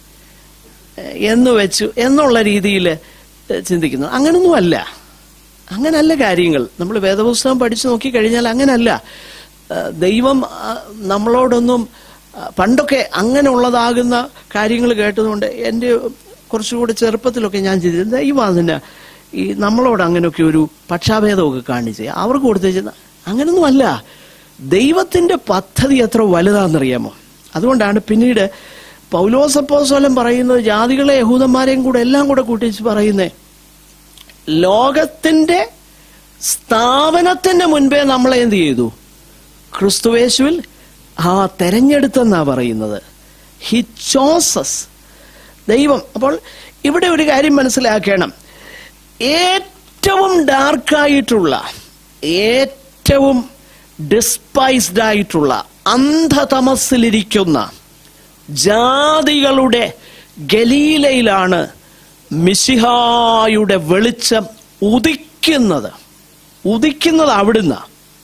എന്ന് വെച്ചു എന്നുള്ള രീതിയിൽ ചിന്തിക്കുന്നു. അങ്ങനൊന്നുമല്ല, അങ്ങനല്ല കാര്യങ്ങൾ. നമ്മൾ വേദപുസ്തകം പഠിച്ചു നോക്കിക്കഴിഞ്ഞാൽ അങ്ങനല്ല. ദൈവം നമ്മളോടൊന്നും പണ്ടൊക്കെ അങ്ങനെയുള്ളതാകുന്ന കാര്യങ്ങൾ കേട്ടതുകൊണ്ട് എൻ്റെ കുറച്ചുകൂടി ചെറുപ്പത്തിലൊക്കെ ഞാൻ ചിന്തിച്ചത് ദൈവം അതിന് ഈ നമ്മളോട് അങ്ങനെയൊക്കെ ഒരു പക്ഷാഭേദമൊക്കെ കാണിച്ച് അവർക്ക് കൊടുത്തേച്ച അങ്ങനൊന്നുമല്ല. ദൈവത്തിന്റെ പദ്ധതി എത്ര വലുതാണെന്നറിയാമോ? അതുകൊണ്ടാണ് പിന്നീട് പൗലോസ് അപ്പോസ്തലൻ പറയുന്നത് ജാതികളെ യഹൂദന്മാരെയും കൂടെ എല്ലാം കൂടെ കൂട്ടിച്ച് പറയുന്നേ, ലോകത്തിന്റെ സ്ഥാപനത്തിന്റെ മുൻപേ നമ്മളെ എന്ത് ചെയ്തു? ക്രിസ്തുയേശുവിൽ ആ തെരഞ്ഞെടുത്തെന്നാ പറയുന്നത്. ഹി ചോസസ്, ദൈവം. അപ്പോൾ ഇവിടെ ഒരു കാര്യം മനസ്സിലാക്കണം. ഏറ്റവും ഡാർക്കായിട്ടുള്ള, ഏറ്റവും ഡിസ്പൈസ്ഡ് ആയിട്ടുള്ള, അന്ധതമസ്സിലിരിക്കുന്ന ജാതികളുടെ ഗലീലയിലാണ് മിശിഹായുടെ വെളിച്ചം ഉദിക്കുന്നത്. ഉദിക്കുന്നത് അവിടുന്ന്.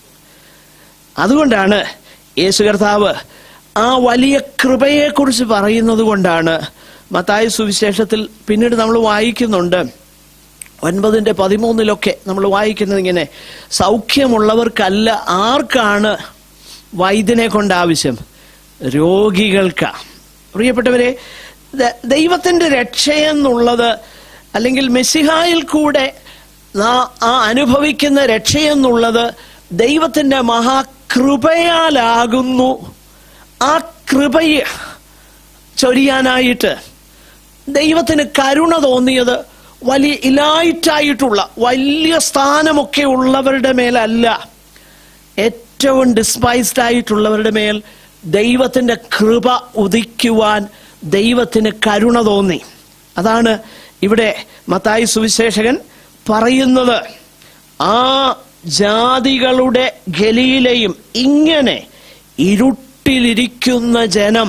അതുകൊണ്ടാണ് യേശു കർത്താവ് ആ വലിയ കൃപയെക്കുറിച്ച് പറയുന്നത് കൊണ്ടാണ് മത്തായി സുവിശേഷത്തിൽ പിന്നീട് നമ്മൾ വായിക്കുന്നുണ്ട്, ഒൻപതിന്റെ പതിമൂന്നിലൊക്കെ നമ്മൾ വായിക്കുന്നത് ഇങ്ങനെ, സൗഖ്യമുള്ളവർക്കല്ല, ആർക്കാണ് വൈദ്യനെ കൊണ്ട് ആവശ്യം? രോഗികൾക്കാ. പ്രിയപ്പെട്ടവരെ, ദൈവത്തിന്റെ രക്ഷയെന്നുള്ളത് അല്ലെങ്കിൽ മെസ്സിഹായിൽ കൂടെ ആ അനുഭവിക്കുന്ന രക്ഷയെന്നുള്ളത് ദൈവത്തിന്റെ മഹാകൃപയാലാകുന്നു. ആ കൃപയെ ചൊരിയാനായിട്ട് ദൈവത്തിന് കരുണ തോന്നിയത് വലിയ ഇലൈറ്റായിട്ടുള്ള വലിയ സ്ഥാനമൊക്കെ ഉള്ളവരുടെ മേലല്ല, ഏറ്റവും ഡിസ്പൈസ്ഡ് ആയിട്ടുള്ളവരുടെ മേൽ ദൈവത്തിന്റെ കൃപ ഉദിക്കുവാൻ ദൈവത്തിന് കരുണ തോന്നി. അതാണ് ഇവിടെ മത്തായി സുവിശേഷകൻ പറയുന്നത്. ആ ജാതികളുടെ ഗലീലയും ഇങ്ങനെ ഇരുട്ടിലിരിക്കുന്ന ജനം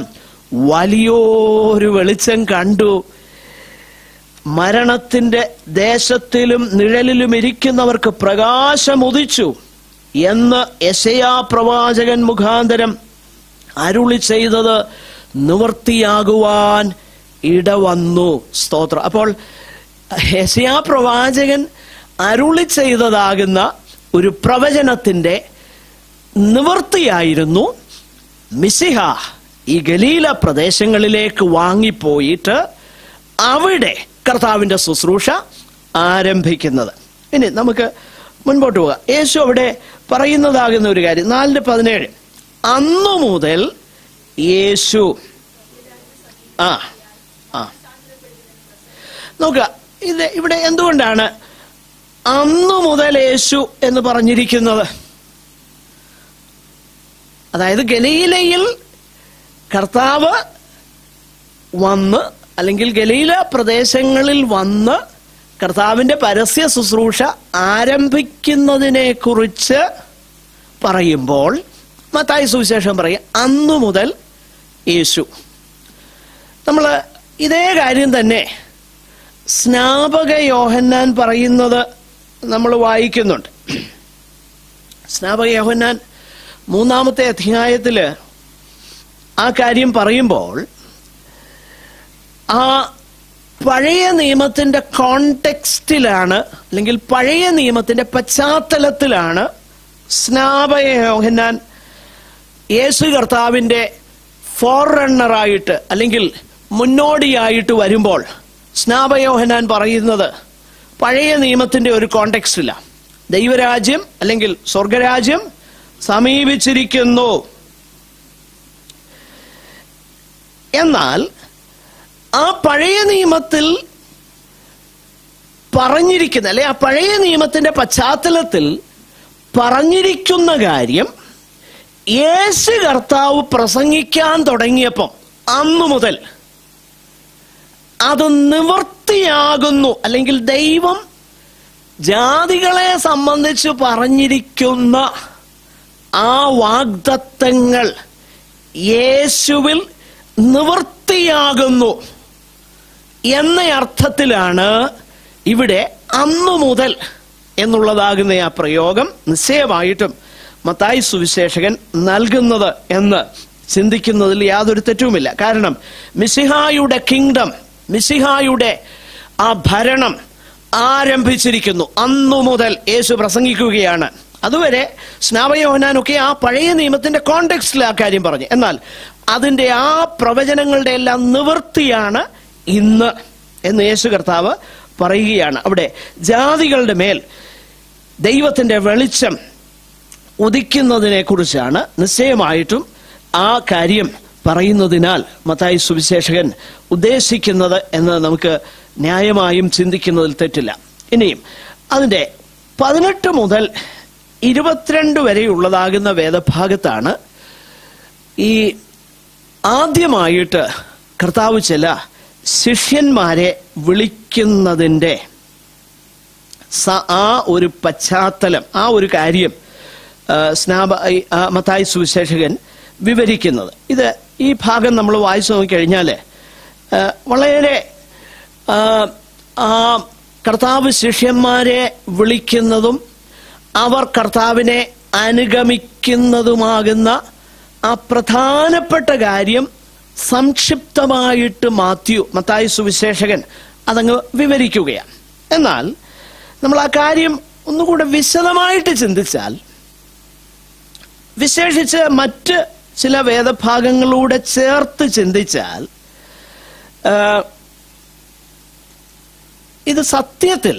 വലിയൊരു വെളിച്ചം കണ്ടു. മരണത്തിന്റെ ദേശത്തിലും നിഴലിലും ഇരിക്കുന്നവർക്ക് പ്രകാശം ഉദിച്ചു എന്ന് യെശയ്യാ പ്രവാചകൻ മുഖാന്തരം അരുളി ചെയ്തത് നിവൃത്തിയാകുവാൻ ഇടവന്നു. സ്തോത്രം. അപ്പോൾ യെശയ്യാ പ്രവാചകൻ അരുളി ചെയ്തതാകുന്ന ഒരു പ്രവചനത്തിന്റെ നിവൃത്തിയായിരുന്നു മിശിഹ ഈ ഗലീല പ്രദേശങ്ങളിലേക്ക് വാങ്ങിപ്പോയിട്ട് അവിടെ കർത്താവിന്റെ ശുശ്രൂഷ ആരംഭിക്കുന്നത്. ഇനി നമുക്ക് മുൻപോട്ട് പോകാം. യേശു അവിടെ പറയുന്നതാകുന്ന ഒരു കാര്യം നാലിന്റെ പതിനേഴ്, അന്നു മുതൽ യേശു ആ ആ നോക്കുക, ഇത് ഇവിടെ എന്തുകൊണ്ടാണ് അന്നു മുതൽ യേശു എന്ന് പറഞ്ഞിരിക്കുന്നത്? അതായത് ഗലീലയിൽ കർത്താവ് വന്ന് അല്ലെങ്കിൽ ഗലീല പ്രദേശങ്ങളിൽ വന്ന് കർത്താവിന്റെ പരസ്യ ശുശ്രൂഷ ആരംഭിക്കുന്നതിനെ കുറിച്ച് പറയുമ്പോൾ മത്തായി സുവിശേഷം പറയും അന്നു മുതൽ യേശു. നമ്മൾ ഇതേ കാര്യം തന്നെ സ്നാപക യോഹന്നാൻ പറയുന്നത് നമ്മൾ വായിക്കുന്നുണ്ട്. സ്നാപക യോഹന്നാൻ മൂന്നാമത്തെ അധ്യായത്തില് ആ കാര്യം പറയുമ്പോൾ ആ പഴയ നിയമത്തിന്റെ കോണ്ടെക്സ്റ്റിലാണ് അല്ലെങ്കിൽ പഴയ നിയമത്തിന്റെ പശ്ചാത്തലത്തിലാണ് സ്നാപക യോഹന്നാൻ യേശു കർത്താവിന്റെ ഫോർറണ്ണറായിട്ട് അല്ലെങ്കിൽ മുന്നോടിയായിട്ട് വരുമ്പോൾ സ്നാപക യോഹന്നാൻ പറയുന്നത് പഴയ നിയമത്തിന്റെ ഒരു കോണ്ടെക്സ്റ്റില്ല. ദൈവരാജ്യം അല്ലെങ്കിൽ സ്വർഗരാജ്യം സമീപിച്ചിരിക്കുന്നു. എന്നാൽ ആ പഴയ നിയമത്തിൽ പറഞ്ഞിരിക്കുന്ന അല്ലെ ആ പഴയ നിയമത്തിന്റെ പശ്ചാത്തലത്തിൽ പറഞ്ഞിരിക്കുന്ന കാര്യം യേശു കർത്താവ് പ്രസംഗിക്കാൻ തുടങ്ങിയപ്പം അന്നു മുതൽ അത് നിവൃത്തിയാകുന്നു. അല്ലെങ്കിൽ ദൈവം ജാതികളെ സംബന്ധിച്ച് പറഞ്ഞിരിക്കുന്ന ആ വാഗ്ദത്തങ്ങൾ യേശുവിൽ നിവൃത്തിയാകുന്നു എന്ന അർത്ഥത്തിലാണ് ഇവിടെ അന്നു മുതൽ എന്നുള്ളതാകുന്ന ആ പ്രയോഗം നിശ്ചയമായിട്ടും മത്തായി സുവിശേഷകൻ നൽകുന്നത് എന്ന് ചിന്തിക്കുന്നതിൽ യാതൊരു തെറ്റുമില്ല. കാരണം മിശിഹായുടെ കിങ്ഡം, മിശിഹായുടെ ആ ഭരണം ആരംഭിച്ചിരിക്കുന്നു. അന്നു മുതൽ യേശു പ്രസംഗിക്കുകയാണ്. അതുവരെ സ്നാപകയോഹന്നാനൊക്കെ ആ പഴയ നിയമത്തിന്റെ കോണ്ടെക്സ്റ്റിൽ ആ കാര്യം പറഞ്ഞു. എന്നാൽ അതിന്റെ ആ പ്രവചനങ്ങളുടെ എല്ലാം നിവൃത്തിയാണ് ഇന്ന് എന്ന് യേശു കർത്താവ് പറയുകയാണ്. അവിടെ ജാതികളുടെ മേൽ ദൈവത്തിന്റെ വെളിച്ചം ഉദിക്കുന്നതിനെ കുറിച്ചാണ് നിശ്ചയമായിട്ടും ആ കാര്യം പറയുന്നതിനാൽ മത്തായി സുവിശേഷകൻ ഉദ്ദേശിക്കുന്നത് എന്ന് നമുക്ക് ന്യായമായും ചിന്തിക്കുന്നതിൽ തെറ്റില്ല. ഇനിയും അതിന്റെ പതിനെട്ട് മുതൽ ഇരുപത്തിരണ്ട് വരെയുള്ളതാകുന്ന വേദഭാഗത്താണ് ഈ ആദ്യമായിട്ട് കർത്താവ് ചില ശിഷ്യന്മാരെ വിളിക്കുന്നതിൻ്റെ ആ ഒരു പശ്ചാത്തലം, ആ ഒരു കാര്യം സ്നാപ മത്തായി സുവിശേഷകൻ വിവരിക്കുന്നത്. ഇത് ഈ ഭാഗം നമ്മൾ വായിച്ചു നോക്കിക്കഴിഞ്ഞാൽ വളരെ ആ കർത്താവ് ശിഷ്യന്മാരെ വിളിക്കുന്നതും അവർ കർത്താവിനെ അനുഗമിക്കുന്നതുമാകുന്ന ആ പ്രധാനപ്പെട്ട കാര്യം സംക്ഷിപ്തമായിട്ട് മാത്യു മത്തായി സുവിശേഷകൻ അതങ്ങ് വിവരിക്കുകയാണ്. എന്നാൽ നമ്മൾ ആ കാര്യം ഒന്നുകൂടെ വിശദമായിട്ട് ചിന്തിച്ചാൽ, വിശേഷിച്ച് മറ്റ് ചില വേദഭാഗങ്ങളിലൂടെ ചേർത്ത് ചിന്തിച്ചാൽ, ഇത് സത്യത്തിൽ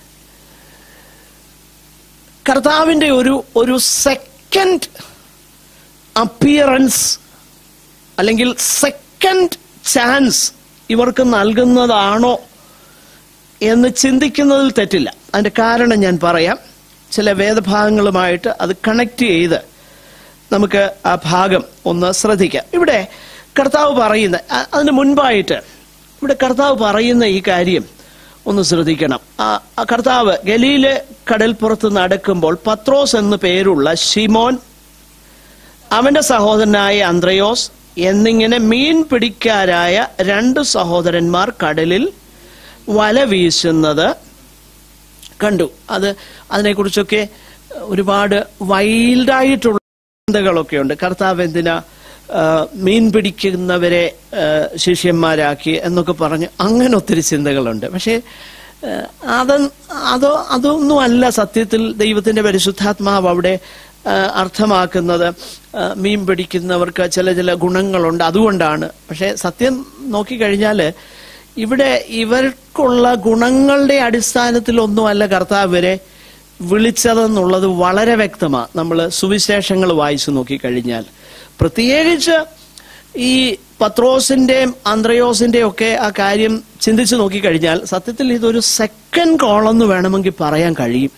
കർത്താവിൻ്റെ ഒരു ഒരു സെക്കൻഡ് അപ്പിയറൻസ് അല്ലെങ്കിൽ സെക്കൻഡ് ചാൻസ് ഇവർക്ക് നൽകുന്നതാണോ എന്ന് ചിന്തിക്കുന്നതിൽ തെറ്റില്ല. അതിൻ്റെ കാരണം ഞാൻ പറയാം. ചില വേദഭാഗങ്ങളുമായിട്ട് അത് കണക്ട് ചെയ്ത് നമുക്ക് ആ ഭാഗം ഒന്ന് ശ്രദ്ധിക്കാം. ഇവിടെ കർത്താവ് പറയുന്ന, അതിന് മുൻപായിട്ട് ഇവിടെ കർത്താവ് പറയുന്ന ഈ കാര്യം ഒന്ന് ശ്രദ്ധിക്കണം. ആ കർത്താവ് ഗലീല കടൽപ്പുറത്ത് നടക്കുമ്പോൾ പത്രോസ് എന്നു പേരുള്ള ശിമോൻ, അവന്റെ സഹോദരനായ അന്ത്രയോസ് എന്നിങ്ങനെ മീൻ പിടിക്കാരായ രണ്ട് സഹോദരന്മാർ കടലിൽ വല വീശുന്നത് കണ്ടു. അത് അതിനെക്കുറിച്ചൊക്കെ ഒരുപാട് വൈൽഡായിട്ടുള്ള ചിന്തകളൊക്കെ ഉണ്ട്. കർത്താവ് എന്തിനാ മീൻ പിടിക്കുന്നവരെ ശിഷ്യന്മാരാക്കി എന്നൊക്കെ പറഞ്ഞ് അങ്ങനെ ഒത്തിരി ചിന്തകളുണ്ട്. പക്ഷേ അത് അതോ അതൊന്നും അല്ല സത്യത്തിൽ ദൈവത്തിന്റെ പരിശുദ്ധാത്മാവ് അവിടെ അർത്ഥമാക്കുന്നത്. മീൻ പിടിക്കുന്നവർക്ക് ചില ചില ഗുണങ്ങളുണ്ട്, അതുകൊണ്ടാണ്. പക്ഷെ സത്യം നോക്കിക്കഴിഞ്ഞാൽ ഇവിടെ ഇവർക്കുള്ള ഗുണങ്ങളുടെ അടിസ്ഥാനത്തിലൊന്നുമല്ല കർത്താവ് ഇവരെ വിളിച്ചതെന്നുള്ളത് വളരെ വ്യക്തമാണ്. നമ്മൾ സുവിശേഷങ്ങൾ വായിച്ചു നോക്കിക്കഴിഞ്ഞാൽ, പ്രത്യേകിച്ച് ഈ പത്രോസിന്റെയും അന്ത്രയോസിന്റെയും ഒക്കെ ആ കാര്യം ചിന്തിച്ചു നോക്കിക്കഴിഞ്ഞാൽ സത്യത്തിൽ ഇതൊരു സെക്കൻഡ് കോളെന്ന് വേണമെങ്കിൽ പറയാൻ കഴിയും.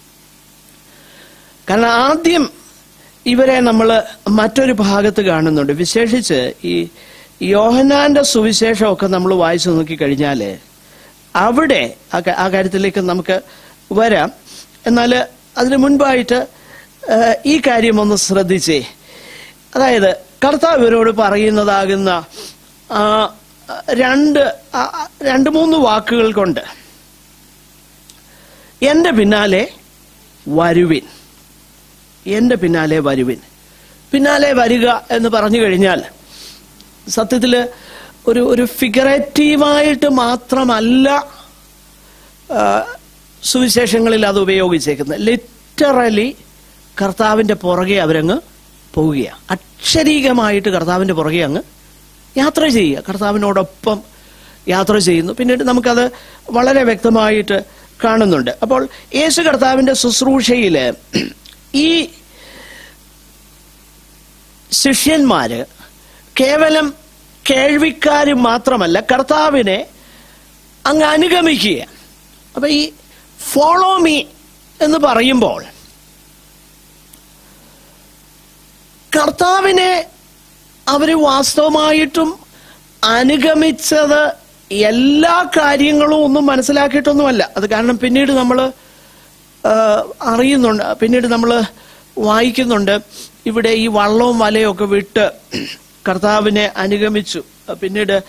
കാരണം ആദ്യം ഇവരെ നമ്മൾ മറ്റൊരു ഭാഗത്ത് കാണുന്നുണ്ട്. വിശേഷിച്ച് ഈ യോഹന്നാന്റെ സുവിശേഷമൊക്കെ നമ്മൾ വായിച്ചു നോക്കിക്കഴിഞ്ഞാൽ അവിടെ ആ കാര്യത്തിലേക്ക് നമുക്ക് വരാം. എന്നാൽ അതിനു മുൻപായിട്ട് ഈ കാര്യം ഒന്ന് ശ്രദ്ധിച്ചേ. അതായത് കർത്താവ് ഇവരോട് പറയുന്നതാകുന്ന രണ്ട് രണ്ട് മൂന്ന് വാക്കുകൾ കൊണ്ട് എൻ്റെ പിന്നാലെ വരുവിൻ, എൻ്റെ പിന്നാലെ വരുവിൻ. പിന്നാലെ വരിക എന്ന് പറഞ്ഞു കഴിഞ്ഞാൽ സത്യത്തിൽ ഒരു ഒരു ഫിഗറേറ്റീവായിട്ട് മാത്രമല്ല സുവിശേഷങ്ങളിൽ അത് ഉപയോഗിച്ചേക്കുന്നത്. ലിറ്ററലി കർത്താവിൻ്റെ പുറകെ അവരങ്ങ് പോവുകയാണ്. അക്ഷരീകമായിട്ട് കർത്താവിൻ്റെ പുറകെ അങ്ങ് യാത്ര ചെയ്യുക, കർത്താവിനോടൊപ്പം യാത്ര ചെയ്യുന്നു. പിന്നീട് നമുക്കത് വളരെ വ്യക്തമായിട്ട് കാണുന്നുണ്ട്. അപ്പോൾ യേശു കർത്താവിൻ്റെ ശുശ്രൂഷയിൽ ഈ ശിഷ്യന്മാര് കേവലം കേൾവിക്കാരും മാത്രമല്ല, കർത്താവിനെ അങ്ങ് അനുഗമിക്കുക. അപ്പൊ ഈ ഫോളോ മീ എന്ന് പറയുമ്പോൾ കർത്താവിനെ അവര് വാസ്തവമായിട്ടും അനുഗമിച്ചത് എല്ലാ കാര്യങ്ങളും ഒന്നും മനസ്സിലാക്കിയിട്ടൊന്നുമല്ല. അത് കാരണം പിന്നീട് നമ്മൾ അറിയുന്നുണ്ട്, പിന്നീട് നമ്മൾ വായിക്കുന്നുണ്ട്. ഇവിടെ ഈ വള്ളവും വലയും ഒക്കെ വിട്ട് കർത്താവിനെ അനുഗമിച്ചു. പിന്നീട്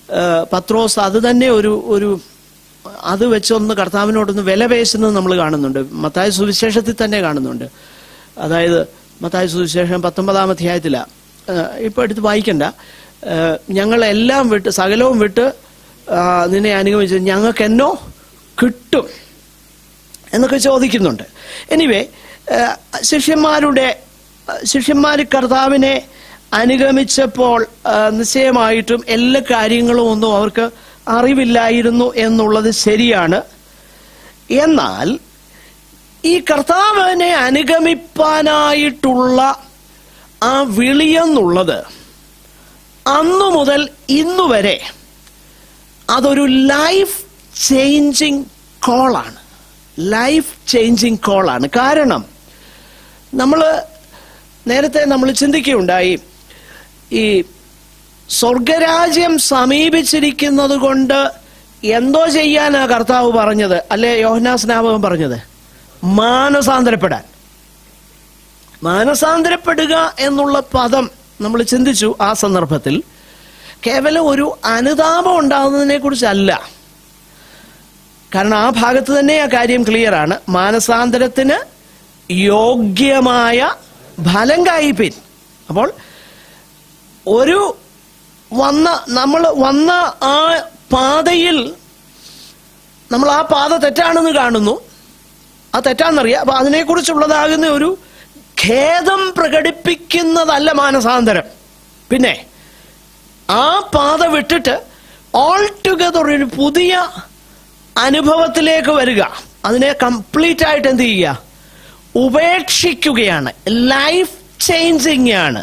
പത്രോസ് അത് തന്നെ ഒരു ഒരു അത് വെച്ചൊന്ന് കർത്താവിനോടൊന്ന് വില പേശുന്നത് നമ്മൾ കാണുന്നുണ്ട്. മത്തായി സുവിശേഷത്തിൽ തന്നെ കാണുന്നുണ്ട്. അതായത് മത്തായി സുവിശേഷം പത്തൊമ്പതാം അധ്യായത്തിലാണ്, ഇപ്പൊ എടുത്ത് വായിക്കണ്ട, ഞങ്ങളെല്ലാം വിട്ട് സകലവും വിട്ട് നിന്നെ അനുഗമിച്ചു, ഞങ്ങൾക്ക് എന്നോ കിട്ടും എന്നൊക്കെ ചോദിക്കുന്നുണ്ട്. എനിവേ, ശിഷ്യന്മാരുടെ ശിഷ്യന്മാർ കർത്താവിനെ അനുഗമിച്ചപ്പോൾ നിശ്ചയമായിട്ടും എല്ലാ കാര്യങ്ങളും ഒന്നും അവർക്ക് അറിവില്ലായിരുന്നു എന്നുള്ളത് ശരിയാണ്. എന്നാൽ ഈ കർത്താവിനെ അനുഗമിപ്പാനായിട്ടുള്ള ആ വിളിയെന്നുള്ളത് അന്നു മുതൽ ഇന്നു വരെ അതൊരു ലൈഫ് ചേഞ്ചിങ് കോളാണ്. ലൈഫ് ചേഞ്ചിങ് കോളാണ്. കാരണം നമ്മൾ നേരത്തെ നമ്മൾ ചിന്തിക്കുകയുണ്ടായി, ഈ സ്വർഗരാജ്യം സമീപിച്ചിരിക്കുന്നത് കൊണ്ട് എന്തോ ചെയ്യാനാ കർത്താവ് പറഞ്ഞത്, അല്ലെ യോഹന്നാൻ സ്നാപകൻ പറഞ്ഞത്? മാനസാന്തരപ്പെടാൻ. മാനസാന്തരപ്പെടുക എന്നുള്ള പദം നമ്മൾ ചിന്തിച്ചു. ആ സന്ദർഭത്തിൽ കേവലം ഒരു അനുതാപം ഉണ്ടാകുന്നതിനെ കുറിച്ചല്ല. കാരണം ആ ഭാഗത്ത് തന്നെ ആ കാര്യം ക്ലിയർ ആണ്. മാനസാന്തരത്തിന് യോഗ്യമായ ഫലം കായ്പിൻ. അപ്പോൾ ഒരു വന്ന നമ്മൾ വന്ന ആ പാതയിൽ നമ്മൾ ആ പാത തെറ്റാണെന്ന് കാണുന്നു, ആ തെറ്റാണെന്നറിയാം. അപ്പൊ അതിനെക്കുറിച്ചുള്ളതാകുന്ന ഒരു ഖേദം പ്രകടിപ്പിക്കുന്നതല്ല മാനസാന്തരം. പിന്നെ ആ പാത വിട്ടിട്ട് ഓൾ ടുഗദർ ഒരു പുതിയ അനുഭവത്തിലേക്ക് വരിക, അതിനെ കംപ്ലീറ്റ് ആയിട്ട് എന്ത് ചെയ്യുക? ഉപേക്ഷിക്കുകയാണ്. ലൈഫ് ചേഞ്ചിങ് ആണ്.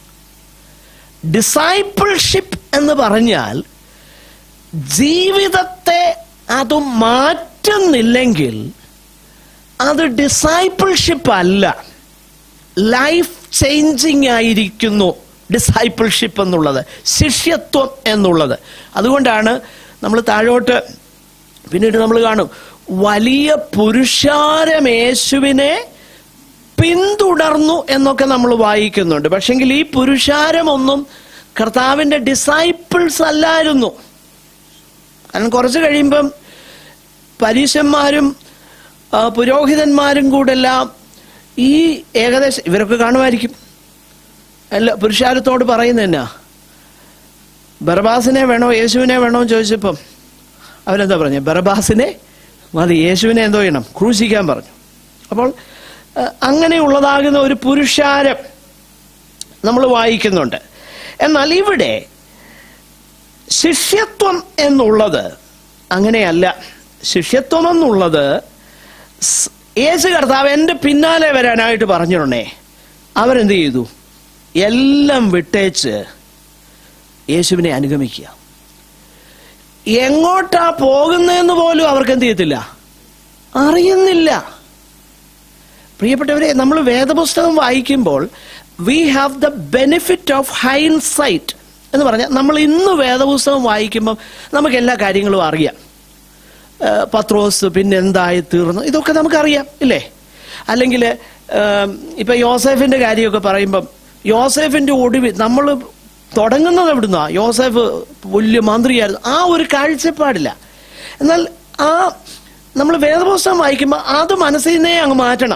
ഡിസൈപ്പിൾഷിപ്പ് എന്ന് പറഞ്ഞാൽ ജീവിതത്തെ അത് മാറ്റുന്നില്ലെങ്കിൽ അത് ഡിസൈപ്പിൾഷിപ്പ് അല്ല, ലൈഫ് ചേഞ്ചിങ് ആയിരിക്കുന്നു ഡിസൈപ്പിൾഷിപ്പ് എന്നുള്ളത്, ശിഷ്യത്വം എന്നുള്ളത്. അതുകൊണ്ടാണ് നമ്മൾ താഴോട്ട് പിന്നീട് നമ്മൾ കാണും, വലിയ പുരുഷാരം യേശുവിനെ പിന്തുടർന്നു എന്നൊക്കെ നമ്മൾ വായിക്കുന്നുണ്ട്. പക്ഷെങ്കിൽ ഈ പുരുഷാരമൊന്നും കർത്താവിന്റെ ഡിസൈപ്പിൾസ് അല്ലായിരുന്നു. കാരണം കുറച്ച് കഴിയുമ്പം പരീശന്മാരും പുരോഹിതന്മാരും കൂടെല്ലാം ഈ ഏകദേശം ഇവരൊക്കെ കാണുമായിരിക്കും. അല്ല, പുരുഷാരത്തോട് പറയുന്നതെന്നാ, ബറബാസിനെ വേണോ യേശുവിനെ വേണോ എന്ന് ചോദിച്ചപ്പം അവരെന്താ പറഞ്ഞു? ബറബാസിനെ മതി, യേശുവിനെ എന്തോ ചെയ്യണം? ക്രൂശിക്കാൻ പറഞ്ഞു. അപ്പോൾ അങ്ങനെയുള്ളതാകുന്ന ഒരു പുരുഷാരം നമ്മൾ വായിക്കുന്നുണ്ട്. എന്നാൽ ഇവിടെ ശിഷ്യത്വം എന്നുള്ളത് അങ്ങനെയല്ല. ശിഷ്യത്വം എന്നുള്ളത് യേശു കർത്താവ് എൻ്റെ പിന്നാലെ വരാനായിട്ട് പറഞ്ഞിട്ടുണ്ടേ, അവരെന്ത് ചെയ്തു? എല്ലാം വിട്ടേച്ച് യേശുവിനെ അനുഗമിക്കുക. എങ്ങോട്ടാ പോകുന്നതെന്ന് പോലും അവർക്ക് എന്ത് ചെയ്യത്തില്ല, അറിയുന്നില്ല. പ്രിയപ്പെട്ടവരെ, നമ്മൾ വേദപുസ്തകം വായിക്കുമ്പോൾ we have the benefit of hindsight എന്ന് പറഞ്ഞാൽ നമ്മൾ ഇന്ന് വേദപുസ്തകം വായിക്കുമ്പോൾ നമുക്ക് എല്ലാ കാര്യങ്ങളും അറിയാം. പത്രോസ് പിന്നെ എന്തായി തീർന്നു ഇതൊക്കെ നമുക്കറിയാം, ഇല്ലേ? അല്ലെങ്കിൽ ഇപ്പൊ യോസേഫിന്റെ കാര്യമൊക്കെ പറയുമ്പം യോസേഫിന്റെ ഒടുവിൽ നമ്മൾ തുടങ്ങുന്നത് എവിടുന്നാ? യോസേഫ് വലിയ മന്ത്രിയായിരുന്നു, ആ ഒരു കാഴ്ചപ്പാടില്ല. എന്നാൽ ആ നമ്മൾ വേദപുസ്തകം വായിക്കുമ്പോൾ അത് മനസ്സിൽ നിന്നേ അങ്ങ് മാറ്റണം.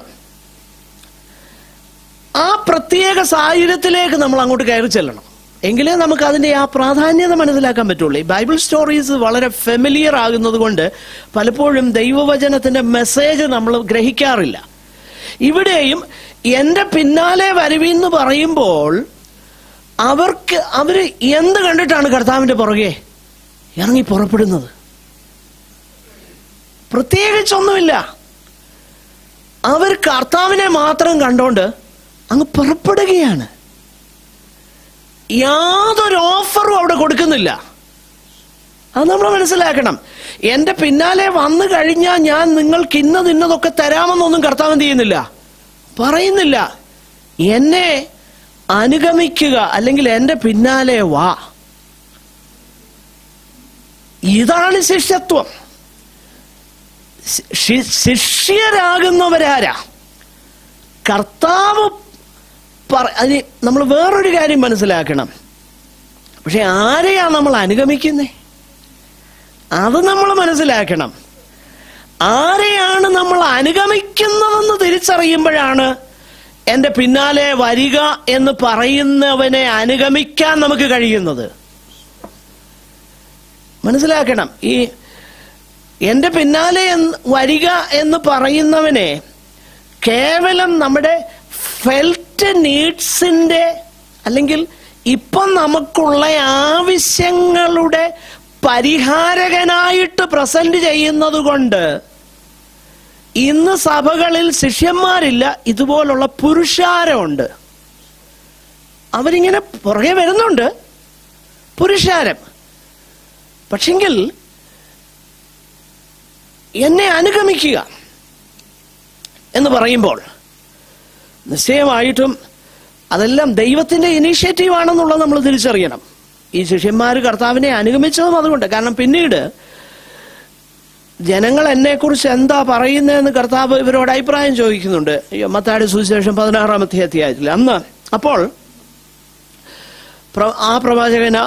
ആ പ്രത്യേക സാഹചര്യത്തിലേക്ക് നമ്മൾ അങ്ങോട്ട് കയറി ചെല്ലണം, എങ്കിലേ നമുക്ക് അതിന്റെ ആ പ്രാധാന്യത മനസ്സിലാക്കാൻ പറ്റുള്ളൂ. ഈ ബൈബിൾ സ്റ്റോറീസ് വളരെ ഫെമിലിയർ ആകുന്നത് കൊണ്ട് പലപ്പോഴും ദൈവവചനത്തിന്റെ മെസ്സേജ് നമ്മൾ ഗ്രഹിക്കാറില്ല. ഇവിടെയും എന്റെ പിന്നാലെ വരുവീന്ന് പറയുമ്പോൾ അവർക്ക് അവര് എന്ത് കണ്ടിട്ടാണ് കർത്താവിന്റെ പുറകെ ഇറങ്ങി പുറപ്പെടുന്നത്? പ്രത്യേകിച്ചൊന്നുമില്ല. അവർ കർത്താവിനെ മാത്രം കണ്ടോണ്ട് അങ്ങ് പുറപ്പെടുകയാണ്. യാതൊരു ഓഫറും അവിടെ കൊടുക്കുന്നില്ല. അത് നമ്മൾ മനസ്സിലാക്കണം. എന്റെ പിന്നാലെ വന്നു കഴിഞ്ഞാൽ ഞാൻ നിങ്ങൾക്ക് ഇന്നത് ഇന്നതൊക്കെ തരാമെന്നൊന്നും കർത്താവ് എന്ത് ചെയ്യുന്നില്ല, പറയുന്നില്ല. എന്നെ അനുഗമിക്കുക, അല്ലെങ്കിൽ എന്റെ പിന്നാലെ വാ. ഇതാണ് ശിഷ്യത്വം. ശിഷ്യരാകുന്നവരാരാ? കർത്താവ് അതിന് നമ്മൾ വേറൊരു കാര്യം മനസ്സിലാക്കണം. പക്ഷെ ആരെയാ നമ്മൾ അനുഗമിക്കുന്നേ? അത് നമ്മൾ മനസ്സിലാക്കണം. ആരെയാണ് നമ്മൾ അനുഗമിക്കുന്നതെന്ന് തിരിച്ചറിയുമ്പോഴാണ് എൻ്റെ പിന്നാലെ വരിക എന്ന് പറയുന്നവനെ അനുഗമിക്കാൻ നമുക്ക് കഴിയുന്നത്. മനസ്സിലാക്കണം. ഈ എൻ്റെ പിന്നാലെ വരിക എന്ന് പറയുന്നവനെ കേവലം നമ്മുടെ ഫെൽറ്റ് നീഡ്സിന്റെ അല്ലെങ്കിൽ ഇപ്പം നമുക്കുള്ള ആവശ്യങ്ങളുടെ പരിഹാരകനായിട്ട് പ്രസന്റ് ചെയ്യുന്നത് കൊണ്ട് ഇന്ന് സഭകളിൽ ശിഷ്യന്മാരില്ല, ഇതുപോലുള്ള പുരുഷാരമുണ്ട്. അവരിങ്ങനെ പുറകെ വരുന്നുണ്ട്, പുരുഷാരം. പക്ഷെങ്കിൽ എന്നെ അനുഗമിക്കുക എന്ന് പറയുമ്പോൾ നിശ്ചയമായിട്ടും അതെല്ലാം ദൈവത്തിന്റെ ഇനീഷ്യേറ്റീവ് ആണെന്നുള്ളത് നമ്മൾ തിരിച്ചറിയണം. ഈ ശിഷ്യന്മാർ കർത്താവിനെ അനുഗമിച്ചതും അതുകൊണ്ട്. കാരണം പിന്നീട് ജനങ്ങൾ എന്നെ കുറിച്ച് എന്താ പറയുന്നതെന്ന് കർത്താവ് ഇവരോട് അഭിപ്രായം ചോദിക്കുന്നുണ്ട്. മത്തായിയുടെ സുവിശേഷം പതിനാറാമത്തെ അധ്യായത്തിൽ. അന്ന് അപ്പോൾ ആ പ്രവാചകന്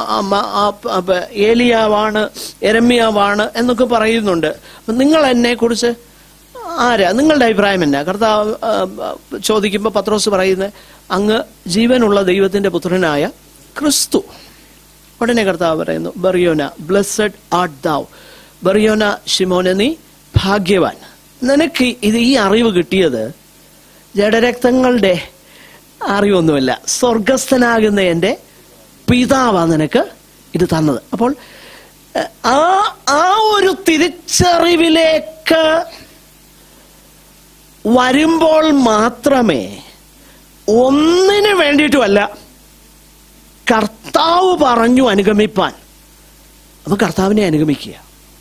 ഏലിയാവാണ്, യെരമ്യാവാണ് എന്നൊക്കെ പറയുന്നുണ്ട്. നിങ്ങൾ എന്നെ കുറിച്ച് ആരാ, നിങ്ങളുടെ അഭിപ്രായം എന്നാ? കർത്താവ് ചോദിക്കുമ്പോൾ പത്രോസ് പറയുന്നത്, അങ്ങ് ജീവനുള്ള ദൈവത്തിന്റെ പുത്രനായ ക്രിസ്തു. ഉടനെ കർത്താവ് പറയുന്നു, Barjona blessed art thou, Barjona ശിമോനെ നീ ഭാഗ്യവാൻ. നിനക്ക് ഇത് ഈ അറിവ് കിട്ടിയത് ജഡരക്തങ്ങളുടെ അറിവൊന്നുമില്ല, സ്വർഗസ്ഥനാകുന്ന എൻ്റെ പിതാവാ നിനക്ക് ഇത് തന്നത്. അപ്പോൾ ആ ആ ഒരു തിരിച്ചറിവിലേക്ക് വരുമ്പോൾ മാത്രമേ, ഒന്നിനു വേണ്ടിയിട്ടുമല്ല, കർത്താവ് പറഞ്ഞു അനുഗമിപ്പാൻ, അപ്പൊ കർത്താവിനെ അനുഗമിക്കുക.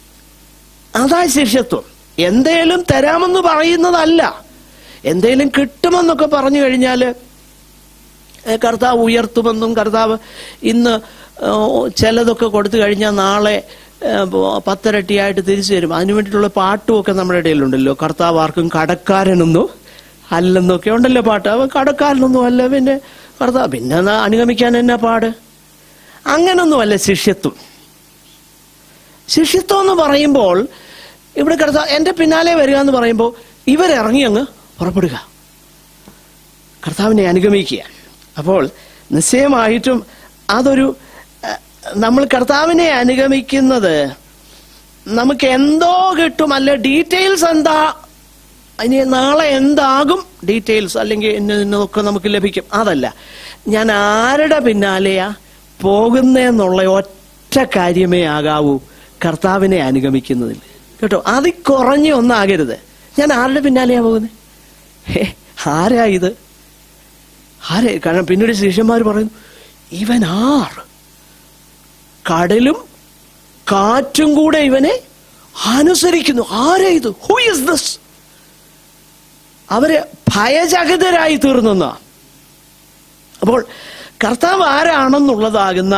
അതാ ശിഷ്യത്വം. എന്തേലും തരാമെന്ന് പറയുന്നതല്ല. എന്തേലും കിട്ടുമെന്നൊക്കെ പറഞ്ഞു കഴിഞ്ഞാൽ കർത്താവ് ഉയർത്തുമെന്നും കർത്താവ് ഇന്ന് ചിലതൊക്കെ കൊടുത്തു കഴിഞ്ഞാൽ നാളെ പത്തിരട്ടിയായിട്ട് തിരിച്ചു തരും, അതിനു വേണ്ടിയിട്ടുള്ള പാട്ടും ഒക്കെ നമ്മുടെ ഇടയിലുണ്ടല്ലോ. കർത്താവ് ആർക്കും കടക്കാരനൊന്നും അല്ലെന്നൊക്കെ ഉണ്ടല്ലോ പാട്ട്. അവൻ കടക്കാരനൊന്നും അല്ല, പിന്നെ കർത്താവ് പിന്നെ അനുഗമിക്കാൻ എന്നാ പാട്? അങ്ങനൊന്നുമല്ല ശിഷ്യത്വം. ശിഷ്യത്വം എന്ന് പറയുമ്പോൾ ഇവിടെ കർത്താവ് എൻ്റെ പിന്നാലെ വരിക എന്ന് പറയുമ്പോൾ ഇവരിറങ്ങി അങ്ങ് പുറപ്പെടുക, കർത്താവിനെ അനുഗമിക്കുക. അപ്പോൾ നിശ്ചയമായിട്ടും അതൊരു, നമ്മൾ കർത്താവിനെ അനുഗമിക്കുന്നത് നമുക്ക് എന്തോ കിട്ടും, അല്ല ഡീറ്റെയിൽസ് എന്താ, ഇനി നാളെ എന്താകും ഡീറ്റെയിൽസ്, അല്ലെങ്കിൽ ഇന്നതൊക്കെ നമുക്ക് ലഭിക്കും, അതല്ല. ഞാൻ ആരുടെ പിന്നാലെയാ പോകുന്നതെന്നുള്ള ഒറ്റ കാര്യമേ ആകാവൂ കർത്താവിനെ അനുഗമിക്കുന്നതിൽ, കേട്ടോ. അതിൽ കുറഞ്ഞ ഒന്നാകരുത്. ഞാൻ ആരുടെ പിന്നാലെയാ പോകുന്നത്? ഹേ, ആരാ ഇത്? ആരെ? കാരണം പിന്നീട് ശിഷ്യന്മാർ പറയുന്നു, ഇവൻ ആർ? കടലും കാറ്റും കൂടെ ഇവനെ അനുസരിക്കുന്നു. ആരാ ഇത്? Who is this? അവര് ഭയചകിതരായി തീർന്ന. അപ്പോൾ കർത്താവ് ആരാണെന്നുള്ളതാകുന്ന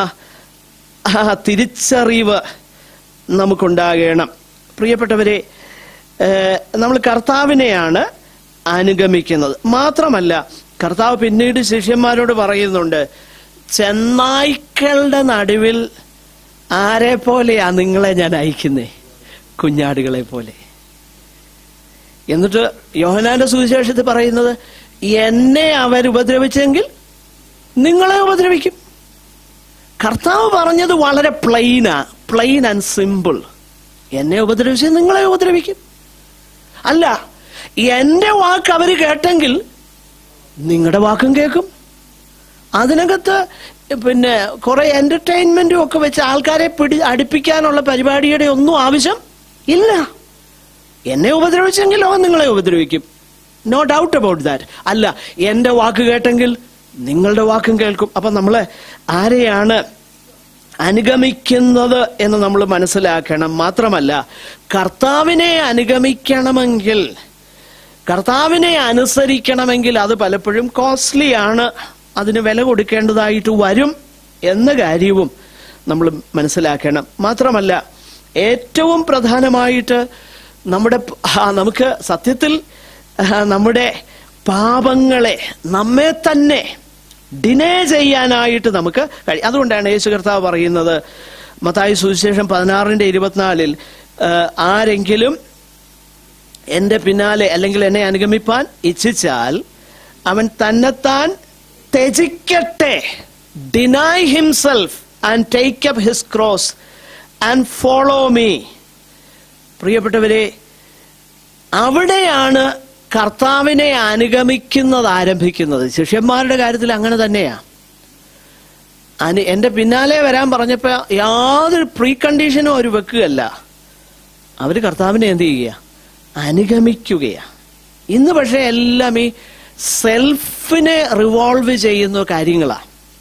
തിരിച്ചറിവ് നമുക്കുണ്ടാകണം. പ്രിയപ്പെട്ടവരെ, നമ്മൾ കർത്താവിനെയാണ് അനുഗമിക്കുന്നത്. മാത്രമല്ല കർത്താവ് പിന്നീട് ശിഷ്യന്മാരോട് പറയുന്നുണ്ട്, ചെന്നായ്ക്കളുടെ നടുവിൽ ആരെ പോലെയാ നിങ്ങളെ ഞാൻ അയക്കുന്നേ? കുഞ്ഞാടുകളെ പോലെ. എന്നിട്ട് യോഹന്നാന്റെ സുവിശേഷത്തിൽ പറയുന്നത്, എന്നെ അവർ ഉപദ്രവിച്ചെങ്കിൽ നിങ്ങളെ ഉപദ്രവിക്കും. കർത്താവ് പറഞ്ഞത് വളരെ പ്ലെയിനാ, പ്ലെയിൻ ആൻഡ് സിമ്പിൾ. എന്നെ ഉപദ്രവിച്ച് നിങ്ങളെ ഉപദ്രവിക്കും. അല്ല, എന്റെ വാക്ക് അവര് കേട്ടെങ്കിൽ നിങ്ങളുടെ വാക്കും കേൾക്കും. അതിനകത്ത് പിന്നെ കുറെ എന്റർടൈൻമെന്റും ഒക്കെ വെച്ച് ആൾക്കാരെ പിടി അടുപ്പിക്കാനുള്ള പരിപാടിയുടെ ഒന്നും ആവശ്യം ഇല്ല. എന്നെ ഉപദ്രവിച്ചെങ്കിലോ നിങ്ങളെ ഉപദ്രവിക്കും, നോ ഡൗട്ട് അബൌട്ട് ദാറ്റ്. അല്ല, എന്റെ വാക്ക് കേട്ടെങ്കിൽ നിങ്ങളുടെ വാക്കും കേൾക്കും. അപ്പൊ നമ്മള് ആരെയാണ് അനുഗമിക്കുന്നത് എന്ന് നമ്മൾ മനസ്സിലാക്കണം. മാത്രമല്ല കർത്താവിനെ അനുഗമിക്കണമെങ്കിൽ, കർത്താവിനെ അനുസരിക്കണമെങ്കിൽ അത് പലപ്പോഴും കോസ്റ്റ്ലി ആണ്, അതിന് വില കൊടുക്കേണ്ടതായിട്ട് വരും എന്ന കാര്യവും നമ്മൾ മനസ്സിലാക്കണം. മാത്രമല്ല ഏറ്റവും പ്രധാനമായിട്ട് നമ്മുടെ നമുക്ക് സത്യത്തിൽ നമ്മുടെ പാപങ്ങളെ നമ്മെ തന്നെ ഡിനേ ചെയ്യാനായിട്ട് നമുക്ക് കഴിയും. അതുകൊണ്ടാണ് യേശു കർത്താവ് പറയുന്നത്, മത്തായി സുവിശേഷം പതിനാറിന്റെ ഇരുപത്തിനാലിൽ ആരെങ്കിലും എന്റെ പിന്നാലെ അല്ലെങ്കിൽ എന്നെ അനുഗമിപ്പാൻ ഇച്ഛിച്ചാൽ അവൻ തന്നെത്താൻ ത്യജിക്കട്ടെ, deny himself and take up his cross and follow me. പ്രിയപ്പെട്ടവരെ, അവിടെയാണ് കർത്താവിനെ അനുഗമിക്കുന്നത് ആരംഭിക്കുന്നത്. ശിഷ്യന്മാരുടെ കാര്യത്തിൽ അങ്ങനെ തന്നെയാ. അനു എന്റെ പിന്നാലെ വരാൻ പറഞ്ഞപ്പോ യാതൊരു പ്രീ കണ്ടീഷനും അവർ വെക്കുകയല്ല. അവര് കർത്താവിനെ എന്ത് ചെയ്യുക? അനുഗമിക്കുകയാ. ഇന്ന് പക്ഷെ എല്ലാം ഈ സെൽഫിനെ റിവോൾവ് ചെയ്യുന്ന കാര്യങ്ങളാ.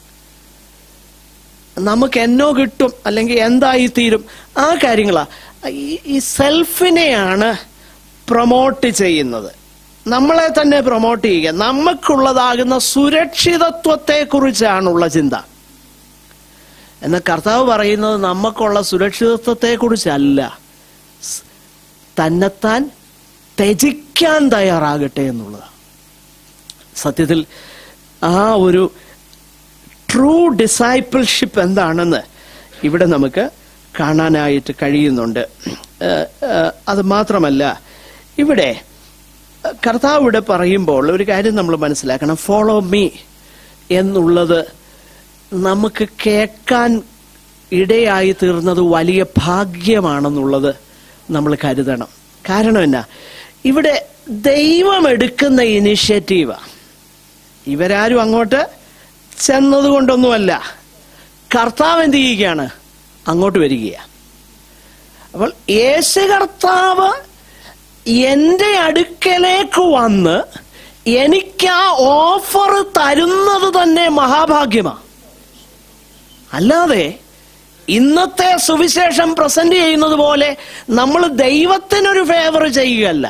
നമുക്ക് എന്നോ കിട്ടും അല്ലെങ്കിൽ എന്തായി തീരും, ആ കാര്യങ്ങളാ. ഈ സെൽഫിനെയാണ് പ്രൊമോട്ട് ചെയ്യുന്നത്, നമ്മളെ തന്നെ പ്രൊമോട്ട് ചെയ്യുക. നമുക്കുള്ളതാകുന്ന സുരക്ഷിതത്വത്തെ കുറിച്ചാണുള്ള ചിന്ത. എന്നാൽ കർത്താവ് പറയുന്നത് നമുക്കുള്ള സുരക്ഷിതത്വത്തെ കുറിച്ചല്ല, തന്നെത്താൻ ത്യജിക്കാൻ തയ്യാറാകട്ടെ എന്നുള്ളതാണ്. സത്യത്തിൽ ആ ഒരു ട്രൂ ഡിസൈപ്പിൾഷിപ്പ് എന്താണെന്ന് ഇവിടെ നമുക്ക് കാണാനായിട്ട് കഴിയുന്നുണ്ട്. അത് മാത്രമല്ല, ഇവിടെ കർത്താവ് ഇവിടെ പറയുമ്പോൾ ഒരു കാര്യം നമ്മൾ മനസ്സിലാക്കണം. ഫോളോ മീ എന്നുള്ളത് നമുക്ക് കേൾക്കാൻ ഇടയായി തീർന്നത് വലിയ ഭാഗ്യമാണെന്നുള്ളത് നമ്മൾ കരുതണം. കാരണം എന്നാ, ഇവിടെ ദൈവം എടുക്കുന്ന ഇനിഷ്യേറ്റീവാ. ഇവരാരും അങ്ങോട്ട് ചെന്നതുകൊണ്ടൊന്നുമല്ല, കർത്താവ് എന്ത് ചെയ്യുകയാണ്? അങ്ങോട്ട് വരികയാണ്. അപ്പോൾ യേശു കർത്താവ് എന്റെ അടുക്കലേക്ക് വന്ന് എനിക്ക് ആ ഓഫർ തരുന്നത് തന്നെ മഹാഭാഗ്യമാണ്. അല്ലാതെ ഇന്നത്തെ സുവിശേഷം പ്രസന്റ് ചെയ്യുന്നത് പോലെ നമ്മൾ ദൈവത്തിനൊരു ഫേവർ ചെയ്യുകയല്ല.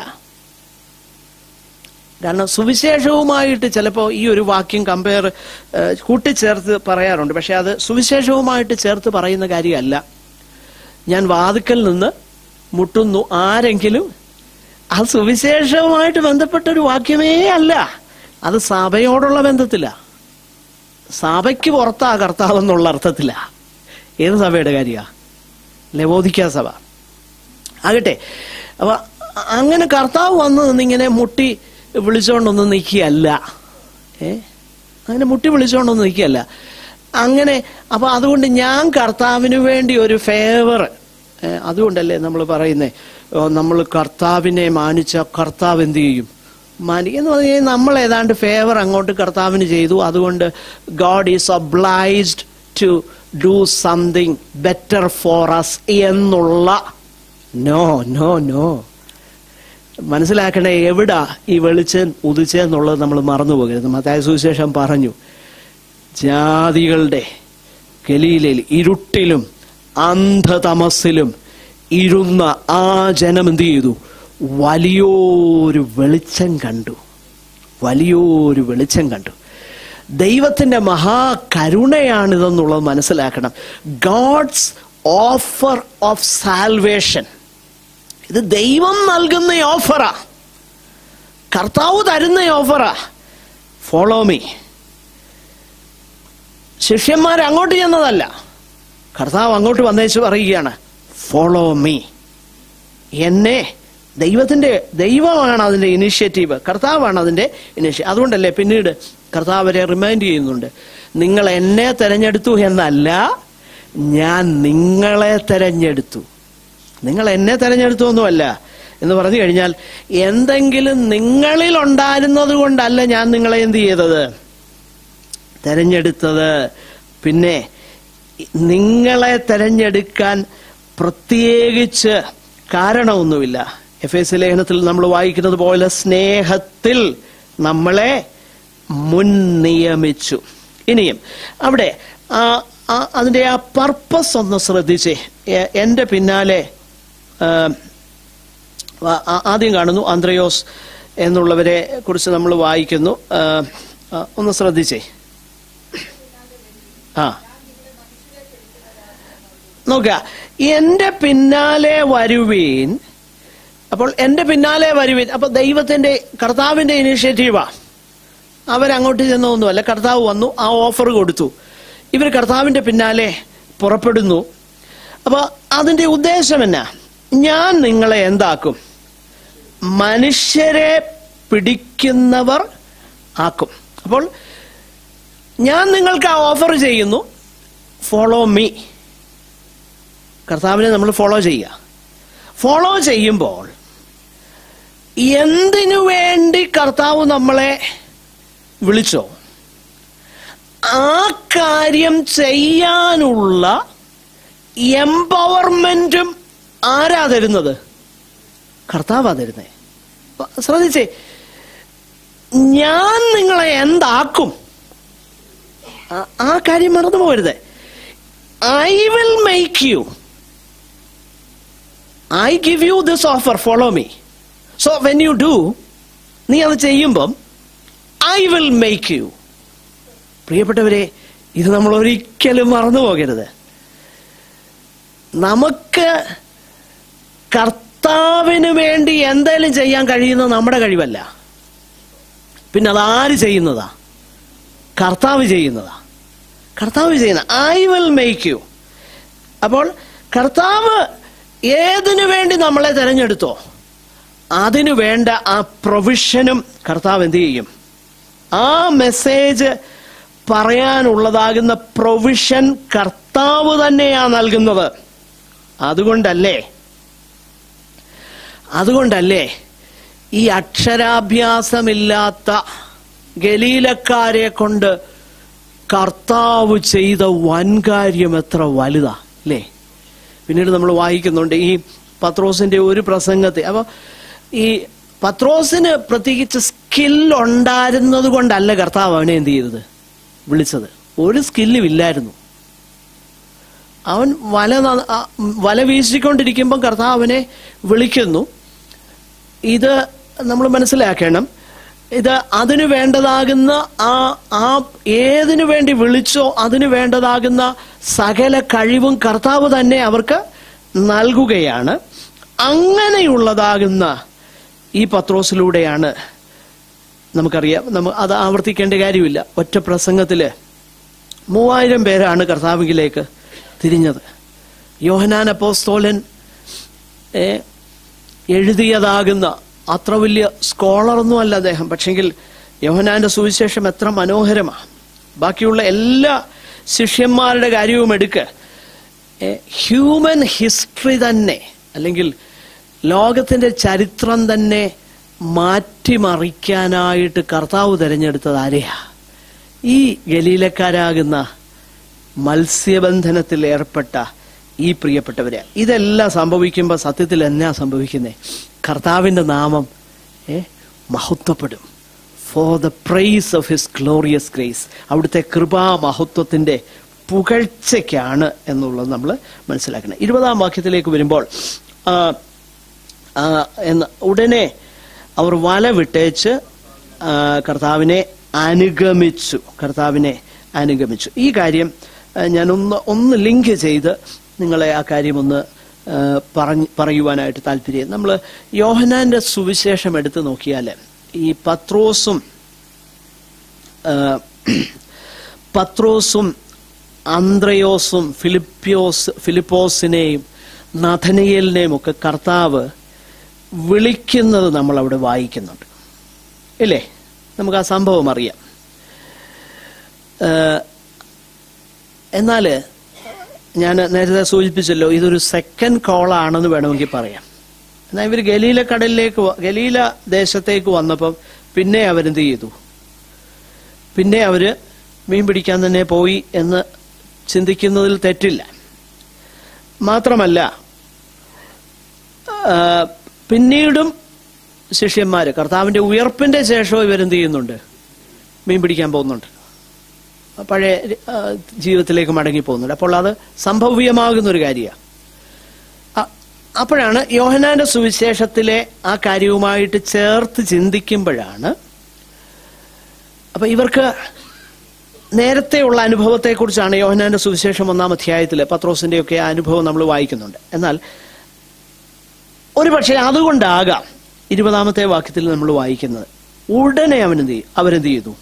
കാരണം സുവിശേഷവുമായിട്ട് ചിലപ്പോൾ ഈ ഒരു വാക്യം കമ്പയർ കൂട്ടിച്ചേർത്ത് പറയാറുണ്ട്. പക്ഷെ അത് സുവിശേഷവുമായിട്ട് ചേർത്ത് പറയുന്ന കാര്യമല്ല. ഞാൻ വാതിക്കൽ നിന്ന് മുട്ടുന്നു, ആരെങ്കിലും, ആ സുവിശേഷവുമായിട്ട് ബന്ധപ്പെട്ടൊരു വാക്യമേ അല്ല. അത് സഭയോടുള്ള ബന്ധത്തിലാ. സഭയ്ക്ക് പുറത്താ കർത്താവ് എന്നുള്ള അർത്ഥത്തിലാ. ഏത് സഭയുടെ കാര്യമാ? ലവോദിക്ക സഭ ആകട്ടെ. അപ്പൊ അങ്ങനെ കർത്താവ് വന്ന് നിന്നിങ്ങനെ മുട്ടി വിളിച്ചോണ്ടൊന്നും നിൽക്കുകയല്ല. ഏ അങ്ങനെ മുട്ടി വിളിച്ചോണ്ടൊന്നും നിൽക്കുകയല്ല. അങ്ങനെ അപ്പൊ അതുകൊണ്ട് ഞാൻ കർത്താവിന് വേണ്ടി ഒരു ഫേവർ, അതുകൊണ്ടല്ലേ നമ്മൾ പറയുന്നേ, നമ്മൾ കർത്താവിനെ മാനിച്ച കർത്താവ് എന്ത് ചെയ്യും? മാനി എന്ന് പറഞ്ഞു കഴിഞ്ഞാൽ നമ്മൾ ഏതാണ്ട് ഫേവർ അങ്ങോട്ട് കർത്താവിന് ചെയ്തു, അതുകൊണ്ട് God is obliged to do something better for us എന്നുള്ള നോ നോ നോ മനസ്സിലാക്കണേ. എവിടാ ഈ വെളിച്ചം ഉദിച്ചെന്നുള്ളത് നമ്മൾ മറന്നു പോകരുത്. മത്തായി സുവിശേഷം പറഞ്ഞു, ജാതികളുടെ ഗലീലയിൽ ഇരുട്ടിലും അന്ധതമസ്സിലും ഇരുന്ന ആ ജനം എന്ത് ചെയ്തു? വലിയൊരു വെളിച്ചം കണ്ടു. വലിയൊരു വെളിച്ചം കണ്ടു. ദൈവത്തിന്റെ മഹാകരുണയാണിതെന്നുള്ളത് മനസ്സിലാക്കണം. ഗോഡ്സ് ഓഫർ ഓഫ് സാൽവേഷൻ, ഇത് ദൈവം നൽകുന്ന ഓഫറാ, കർത്താവ് തരുന്ന ഓഫറാ. Follow me. ശിഷ്യന്മാർ അങ്ങോട്ട് ചെന്നതല്ല, കർത്താവ് അങ്ങോട്ട് വന്നേച്ച് പറയുകയാണ്, ഫോളോ മീ. എന്നെ ദൈവത്തിന്റെ ദൈവമാണ് അതിന്റെ ഇനിഷ്യേറ്റീവ്, കർത്താവാണ് അതിന്റെ ഇനിഷ്യേറ്റീവ്. അതുകൊണ്ടല്ലേ പിന്നീട് കർത്താവരെ റിമൈൻഡ് ചെയ്യുന്നുണ്ട്, നിങ്ങൾ എന്നെ തെരഞ്ഞെടുത്തു എന്നല്ല, ഞാൻ നിങ്ങളെ തെരഞ്ഞെടുത്തു. നിങ്ങൾ എന്നെ തെരഞ്ഞെടുത്തു ഒന്നുമല്ല എന്ന് പറഞ്ഞു കഴിഞ്ഞാൽ എന്തെങ്കിലും നിങ്ങളിൽ ഉണ്ടായിരുന്നത് കൊണ്ടല്ല ഞാൻ നിങ്ങളെ എന്ത് ചെയ്തത്? തെരഞ്ഞെടുത്തത്. പിന്നെ നിങ്ങളെ തെരഞ്ഞെടുക്കാൻ പ്രത്യേകിച്ച് കാരണമൊന്നുമില്ല. എഫ് എസ് ലേഖനത്തിൽ നമ്മൾ വായിക്കുന്നത് പോലെ സ്നേഹത്തിൽ നമ്മളെ മുൻ നിയമിച്ചു. ഇനിയും അവിടെ അതിന്റെ ആ പർപ്പസ് ഒന്ന് ശ്രദ്ധിച്ചേ. എന്റെ പിന്നാലെ ആദ്യം കാണുന്നു അന്ത്രയോസ് എന്നുള്ളവരെ കുറിച്ച് നമ്മൾ വായിക്കുന്നു. ഒന്ന് ശ്രദ്ധിച്ചേ. ആ നോക്കുക, എന്റെ പിന്നാലെ വരുവീൻ. അപ്പോൾ എന്റെ പിന്നാലെ വരുവീൻ, അപ്പൊ ദൈവത്തിന്റെ കർത്താവിന്റെ ഇനിഷ്യേറ്റീവാ. അവരങ്ങോട്ട് ചെന്നൊന്നുമല്ല, കർത്താവ് വന്നു, ആ ഓഫർ കൊടുത്തു. ഇവർ കർത്താവിന്റെ പിന്നാലെ പുറപ്പെടുന്നു. അപ്പൊ അതിന്റെ ഉദ്ദേശം എന്നാ? ഞാൻ നിങ്ങളെ എന്താക്കും? മനുഷ്യരെ പിടിക്കുന്നവർ ആക്കും. അപ്പോൾ ഞാൻ നിങ്ങൾക്ക് ആ ഓഫർ ചെയ്യുന്നു, ഫോളോ മീ. കർത്താവിനെ നമ്മൾ ഫോളോ ചെയ്യുക. ഫോളോ ചെയ്യുമ്പോൾ എന്തിനു വേണ്ടി കർത്താവ് നമ്മളെ വിളിച്ചോ ആ കാര്യം ചെയ്യാനുള്ള എംപവർമെന്റും ആരാ തരുന്നത്? കർത്താവാ തരുന്നേ. ശ്രദ്ധിച്ചേ, ഞാൻ നിങ്ങളെ എന്താക്കും? ആ കാര്യം മറന്നു പോകരുത്. I will make you, I give you this offer, follow me. So when you do, നീ അത് ചെയ്യുമ്പം ഐ വിൽ മേക്ക് യു. പ്രിയപ്പെട്ടവരെ, ഇത് നമ്മൾ ഒരിക്കലും മറന്നു പോകരുത്. നമുക്ക് കർത്താവിന് വേണ്ടി എന്തെങ്കിലും ചെയ്യാൻ കഴിയുന്നത് നമ്മുടെ കഴിവല്ല. പിന്നെ അതാര് ചെയ്യുന്നതാ? കർത്താവ് ചെയ്യുന്നതാ. കർത്താവ് ചെയ്യുന്ന ഐ വിൽ മേക്ക് യു. അപ്പോൾ കർത്താവ് ഏതിനു വേണ്ടി നമ്മളെ തെരഞ്ഞെടുത്തോ അതിനു വേണ്ട ആ പ്രൊവിഷനും കർത്താവ് എന്ത് ചെയ്യും? ആ മെസ്സേജ് പറയാനുള്ളതാകുന്ന പ്രൊവിഷൻ കർത്താവ് തന്നെയാ നൽകുന്നത്. അതുകൊണ്ടല്ലേ അതുകൊണ്ടല്ലേ ഈ അക്ഷരാഭ്യാസമില്ലാത്ത ഗലീലക്കാരെ കൊണ്ട് കർത്താവ് ചെയ്ത വൻകാര്യം എത്ര വലുതാ അല്ലേ? പിന്നീട് നമ്മൾ വായിക്കുന്നുണ്ട് ഈ പത്രോസിന്റെ ഒരു പ്രസംഗത്തെ. അപ്പൊ ഈ പത്രോസിന് പ്രത്യേകിച്ച് സ്കില്ലുണ്ടായിരുന്നത് കൊണ്ടല്ല കർത്താവ് അവനെ എന്ത് ചെയ്തത്? വിളിച്ചത്. ഒരു സ്കില്ലും ഇല്ലായിരുന്നു. അവൻ വല വല വീശിക്കൊണ്ടിരിക്കുമ്പം കർത്താവ് അവനെ വിളിക്കുന്നു. ഇത് നമ്മൾ മനസ്സിലാക്കണം. ഇത് അതിനു വേണ്ടതാകുന്ന ആ ആ ഏതിനു വേണ്ടി വിളിച്ചോ അതിനു വേണ്ടതാകുന്ന സകല കഴിവും കർത്താവ് തന്നെ അവർക്ക് നൽകുകയാണ്. അങ്ങനെയുള്ളതാകുന്ന ഈ പത്രോസിലൂടെയാണ് നമുക്കറിയാം. നമ്മ അത് ആവർത്തിക്കേണ്ട കാര്യമില്ല. ഒറ്റ പ്രസംഗത്തില് മൂവായിരം പേരാണ് കർത്താവിലേക്ക് തിരിഞ്ഞത്. യോഹന്നാൻ അപ്പോസ്തലൻ എഴുതിയതാകുന്ന അത്ര വലിയ സ്കോളറൊന്നും അല്ല അദ്ദേഹം. പക്ഷെങ്കിൽ യോഹന്നാന്റെ സുവിശേഷം എത്ര മനോഹരമാണ്. ബാക്കിയുള്ള എല്ലാ ശിഷ്യന്മാരുടെ കാര്യവും എടുക്ക്, ഹ്യൂമൻ ഹിസ്റ്ററി തന്നെ അല്ലെങ്കിൽ ലോകത്തിന്റെ ചരിത്രം തന്നെ മാറ്റിമറിക്കാനായിട്ട് കർത്താവ് തിരഞ്ഞെടുത്തത് ആരെയാ? ഈ ഗലീലക്കാരാകുന്ന മത്സ്യബന്ധനത്തിൽ ഏർപ്പെട്ട ഈ പ്രിയപ്പെട്ടവരെ. ഇതെല്ലാം സംഭവിക്കുമ്പോൾ സത്യത്തിൽ എന്നാ സംഭവിക്കുന്നേ? കർത്താവിന്റെ നാമം ഏ മഹത്വപ്പെടും. For the praise of his glorious grace. അവിടുത്തെ കൃപാമഹത്വത്തിന്റെ പുകഴ്ചയ്ക്കാണ് എന്നുള്ളത് നമ്മൾ മനസ്സിലാക്കണം. ഇരുപതാം വാക്യത്തിലേക്ക് വരുമ്പോൾ ഉടനെ അവർ വല വിട്ടേച്ച് കർത്താവിനെ അനുഗമിച്ചു. കർത്താവിനെ അനുഗമിച്ചു. ഈ കാര്യം ഞാനൊന്ന് ഒന്ന് ലിങ്ക് ചെയ്ത് നിങ്ങളെ ആ കാര്യം ഒന്ന് പറഞ്ഞ് പറയുവാനായിട്ട് താല്പര്യം. നമ്മൾ യോഹന്നാന്റെ സുവിശേഷം എടുത്ത് നോക്കിയാൽ ഈ പത്രോസും പത്രോസും അന്ത്രയോസും ഫിലിപ്പോസ് ഫിലിപ്പോസിനെയും നഥനയേലിനെയും ഒക്കെ കർത്താവ് വിളിക്കുന്നത് നമ്മൾ അവിടെ വായിക്കുന്നുണ്ട് ഇല്ലേ? നമുക്ക് ആ സംഭവം അറിയാം. എന്നാൽ ഞാൻ നേരത്തെ സൂചിപ്പിച്ചല്ലോ, ഇതൊരു സെക്കൻഡ് കോളാണെന്ന് വേണമെങ്കിൽ പറയാം. എന്നാൽ ഇവർ ഗലീല കടലിലേക്ക് ഗലീല ദേശത്തേക്ക് വന്നപ്പം പിന്നെ അവരെന്ത് ചെയ്തു? പിന്നെ അവര് മീൻ പിടിക്കാൻ തന്നെ പോയി എന്ന് ചിന്തിക്കുന്നതിൽ തെറ്റില്ല. മാത്രമല്ല പിന്നീടും ശിഷ്യന്മാര് കർത്താവിന്റെ ഉയർപ്പിന്റെ ശേഷവും ഇവരെന്ത് ചെയ്യുന്നുണ്ട്? മീൻ പിടിക്കാൻ പോകുന്നുണ്ട്. പഴയ ജീവിതത്തിലേക്ക് മടങ്ങി പോകുന്നുണ്ട്. അപ്പോൾ അത് സംഭവ്യമാകുന്ന ഒരു കാര്യമാണ്. അപ്പോഴാണ് യോഹന്നാന്റെ സുവിശേഷത്തിലെ ആ കാര്യവുമായിട്ട് ചേർത്ത് ചിന്തിക്കുമ്പോഴാണ് അപ്പൊ ഇവർക്ക് നേരത്തെയുള്ള അനുഭവത്തെക്കുറിച്ചാണ് യോഹന്നാന്റെ സുവിശേഷം ഒന്നാം അധ്യായത്തില് പത്രോസിന്റെ ഒക്കെ ആ അനുഭവം നമ്മൾ വായിക്കുന്നുണ്ട്. എന്നാൽ ഒരു പക്ഷേ അതുകൊണ്ടാകാം ഇരുപതാമത്തെ വാക്യത്തിൽ നമ്മൾ വായിക്കുന്നത് ഉടനെ അവനെന്ത് ചെയ്യും അവരെന്ത് ചെയ്തു?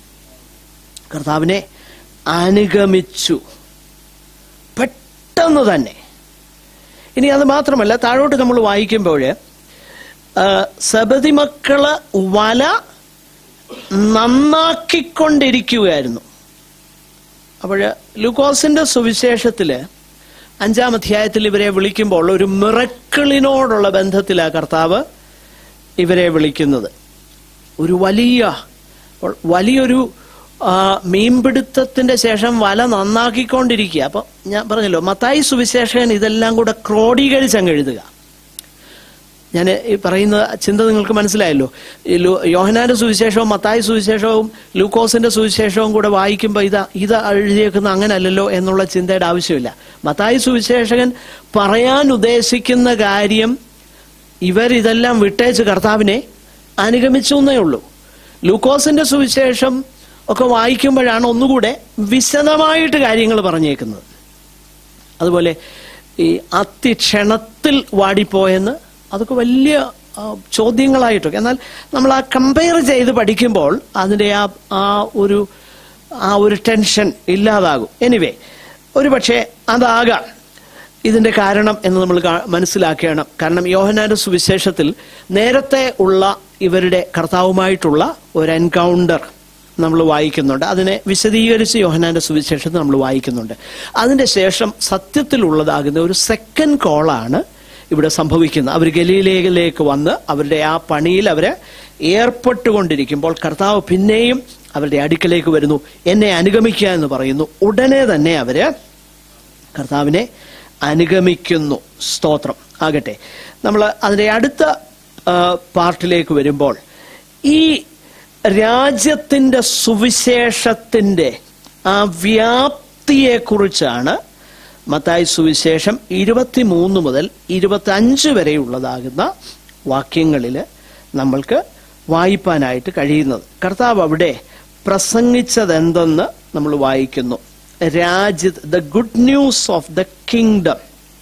കർത്താവിനെ അനുഗമിച്ചു. പെട്ടെന്ന് തന്നെ ഇനി അത് മാത്രമല്ല, താഴോട്ട് നമ്മൾ വായിക്കുമ്പോൾ സബദി മക്കള് വല നന്നാക്കിക്കൊണ്ടിരിക്കുകയായിരുന്നു. അപ്പോൾ ലൂക്കോസിന്റെ സുവിശേഷത്തില് അഞ്ചാം അധ്യായത്തിൽ ഇവരെ വിളിക്കുമ്പോൾ ഒരു മിറക്കിളിനോടുള്ള ബന്ധത്തിലാണ് കർത്താവ് ഇവരെ വിളിക്കുന്നത്. ഒരു വലിയ വലിയൊരു മീൻപിടുത്തത്തിന്റെ ശേഷം വല നന്നാക്കിക്കൊണ്ടിരിക്കുക. അപ്പൊ ഞാൻ പറഞ്ഞല്ലോ, മത്തായി സുവിശേഷൻ ഇതെല്ലാം കൂടെ ക്രോഡീകരിച്ചങ്ങ് എഴുതുക. ഞാൻ ഈ പറയുന്ന ചിന്ത നിങ്ങൾക്ക് മനസ്സിലായല്ലോ. യോഹന്നാന്റെ സുവിശേഷവും മത്തായി സുവിശേഷവും ലൂക്കോസിന്റെ സുവിശേഷവും കൂടെ വായിക്കുമ്പോൾ ഇതാ ഇത് എഴുതിയേക്കുന്ന അങ്ങനെ അല്ലല്ലോ എന്നുള്ള ചിന്തയുടെ ആവശ്യമില്ല. മത്തായി സുവിശേഷകൻ പറയാൻ ഉദ്ദേശിക്കുന്ന കാര്യം ഇവരിതെല്ലാം വിട്ടേച്ച് കർത്താവിനെ അനുഗമിച്ചു എന്നേ ഉള്ളൂ. ലൂക്കോസിന്റെ സുവിശേഷം ഒക്കെ വായിക്കുമ്പോഴാണ് ഒന്നുകൂടെ വിശദമായിട്ട് കാര്യങ്ങൾ പറഞ്ഞേക്കുന്നത്. അതുപോലെ ഈ അതിക്ഷണത്തിൽ വാടിപ്പോയെന്ന് അതൊക്കെ വലിയ ചോദ്യങ്ങളായിട്ടൊക്കെ, എന്നാൽ നമ്മൾ ആ കമ്പയർ ചെയ്ത് പഠിക്കുമ്പോൾ അതിൻ്റെ ആ ആ ഒരു ആ ഒരു ടെൻഷൻ ഇല്ലാതാകും. എനിവേ, ഒരു പക്ഷേ അതാകാം ഇതിന്റെ കാരണം എന്ന് നമ്മൾ മനസ്സിലാക്കണം. കാരണം യോഹന്നാന്റെ സുവിശേഷത്തിൽ നേരത്തെ ഉള്ള ഇവരുടെ കർത്താവുമായിട്ടുള്ള ഒരു എൻകൗണ്ടർ നമ്മൾ വായിക്കുന്നുണ്ട്. അതിനെ വിശദീകരിച്ച് യോഹന്നാന്റെ സുവിശേഷത്തിൽ നമ്മൾ വായിക്കുന്നുണ്ട്. അതിന്റെ ശേഷം സത്യത്തിലുള്ളതാകുന്ന ഒരു സെക്കൻഡ് കോളാണ് ഇവിടെ സംഭവിക്കുന്നത്. അവർ ഗലീലയിലേക്ക് വന്ന് അവരുടെ ആ പണിയിൽ അവര് ഏർപ്പെട്ടുകൊണ്ടിരിക്കുമ്പോൾ കർത്താവ് പിന്നെയും അവരുടെ അടുക്കലേക്ക് വരുന്നു. എന്നെ അനുഗമിക്കുക എന്ന് പറയുന്നു. ഉടനെ തന്നെ അവര് കർത്താവിനെ അനുഗമിക്കുന്നു. സ്തോത്രം ആകട്ടെ. നമ്മൾ അതിന്റെ അടുത്ത പാർട്ടിലേക്ക് വരുമ്പോൾ ഈ രാജ്യത്തിന്റെ സുവിശേഷത്തിന്റെ ആ വ്യാപ്തിയെ കുറിച്ചാണ് മത്തായി സുവിശേഷം ഇരുപത്തിമൂന്ന് മുതൽ ഇരുപത്തി അഞ്ച് വരെയുള്ളതാകുന്ന വാക്യങ്ങളിൽ നമ്മൾക്ക് വായിപ്പാനായിട്ട് കഴിയുന്നത്. കർത്താവ് അവിടെ പ്രസംഗിച്ചതെന്തെന്ന് നമ്മൾ വായിക്കുന്നു. രാജ്യ the good news of the kingdom,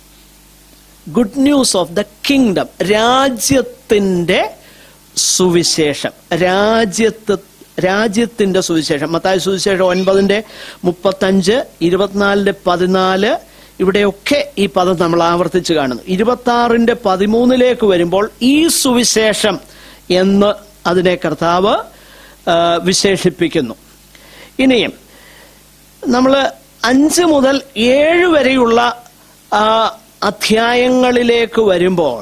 good news of the kingdom, രാജ്യത്തിന്റെ സുവിശേഷം, രാജ്യത്ത് രാജ്യത്തിന്റെ സുവിശേഷം. മത്തായി സുവിശേഷം ഒൻപതിന്റെ മുപ്പത്തഞ്ച്, ഇരുപത്തിനാലിന്റെ പതിനാല്, ഇവിടെയൊക്കെ ഈ പദം നമ്മൾ ആവർത്തിച്ച് കാണുന്നു. ഇരുപത്തി ആറിന്റെ പതിമൂന്നിലേക്ക് വരുമ്പോൾ ഈ സുവിശേഷം എന്ന് അതിനെ കർത്താവ് വിശേഷിപ്പിക്കുന്നു. ഇനിയും നമ്മൾ അഞ്ച് മുതൽ ഏഴ് വരെയുള്ള അധ്യായങ്ങളിലേക്ക് വരുമ്പോൾ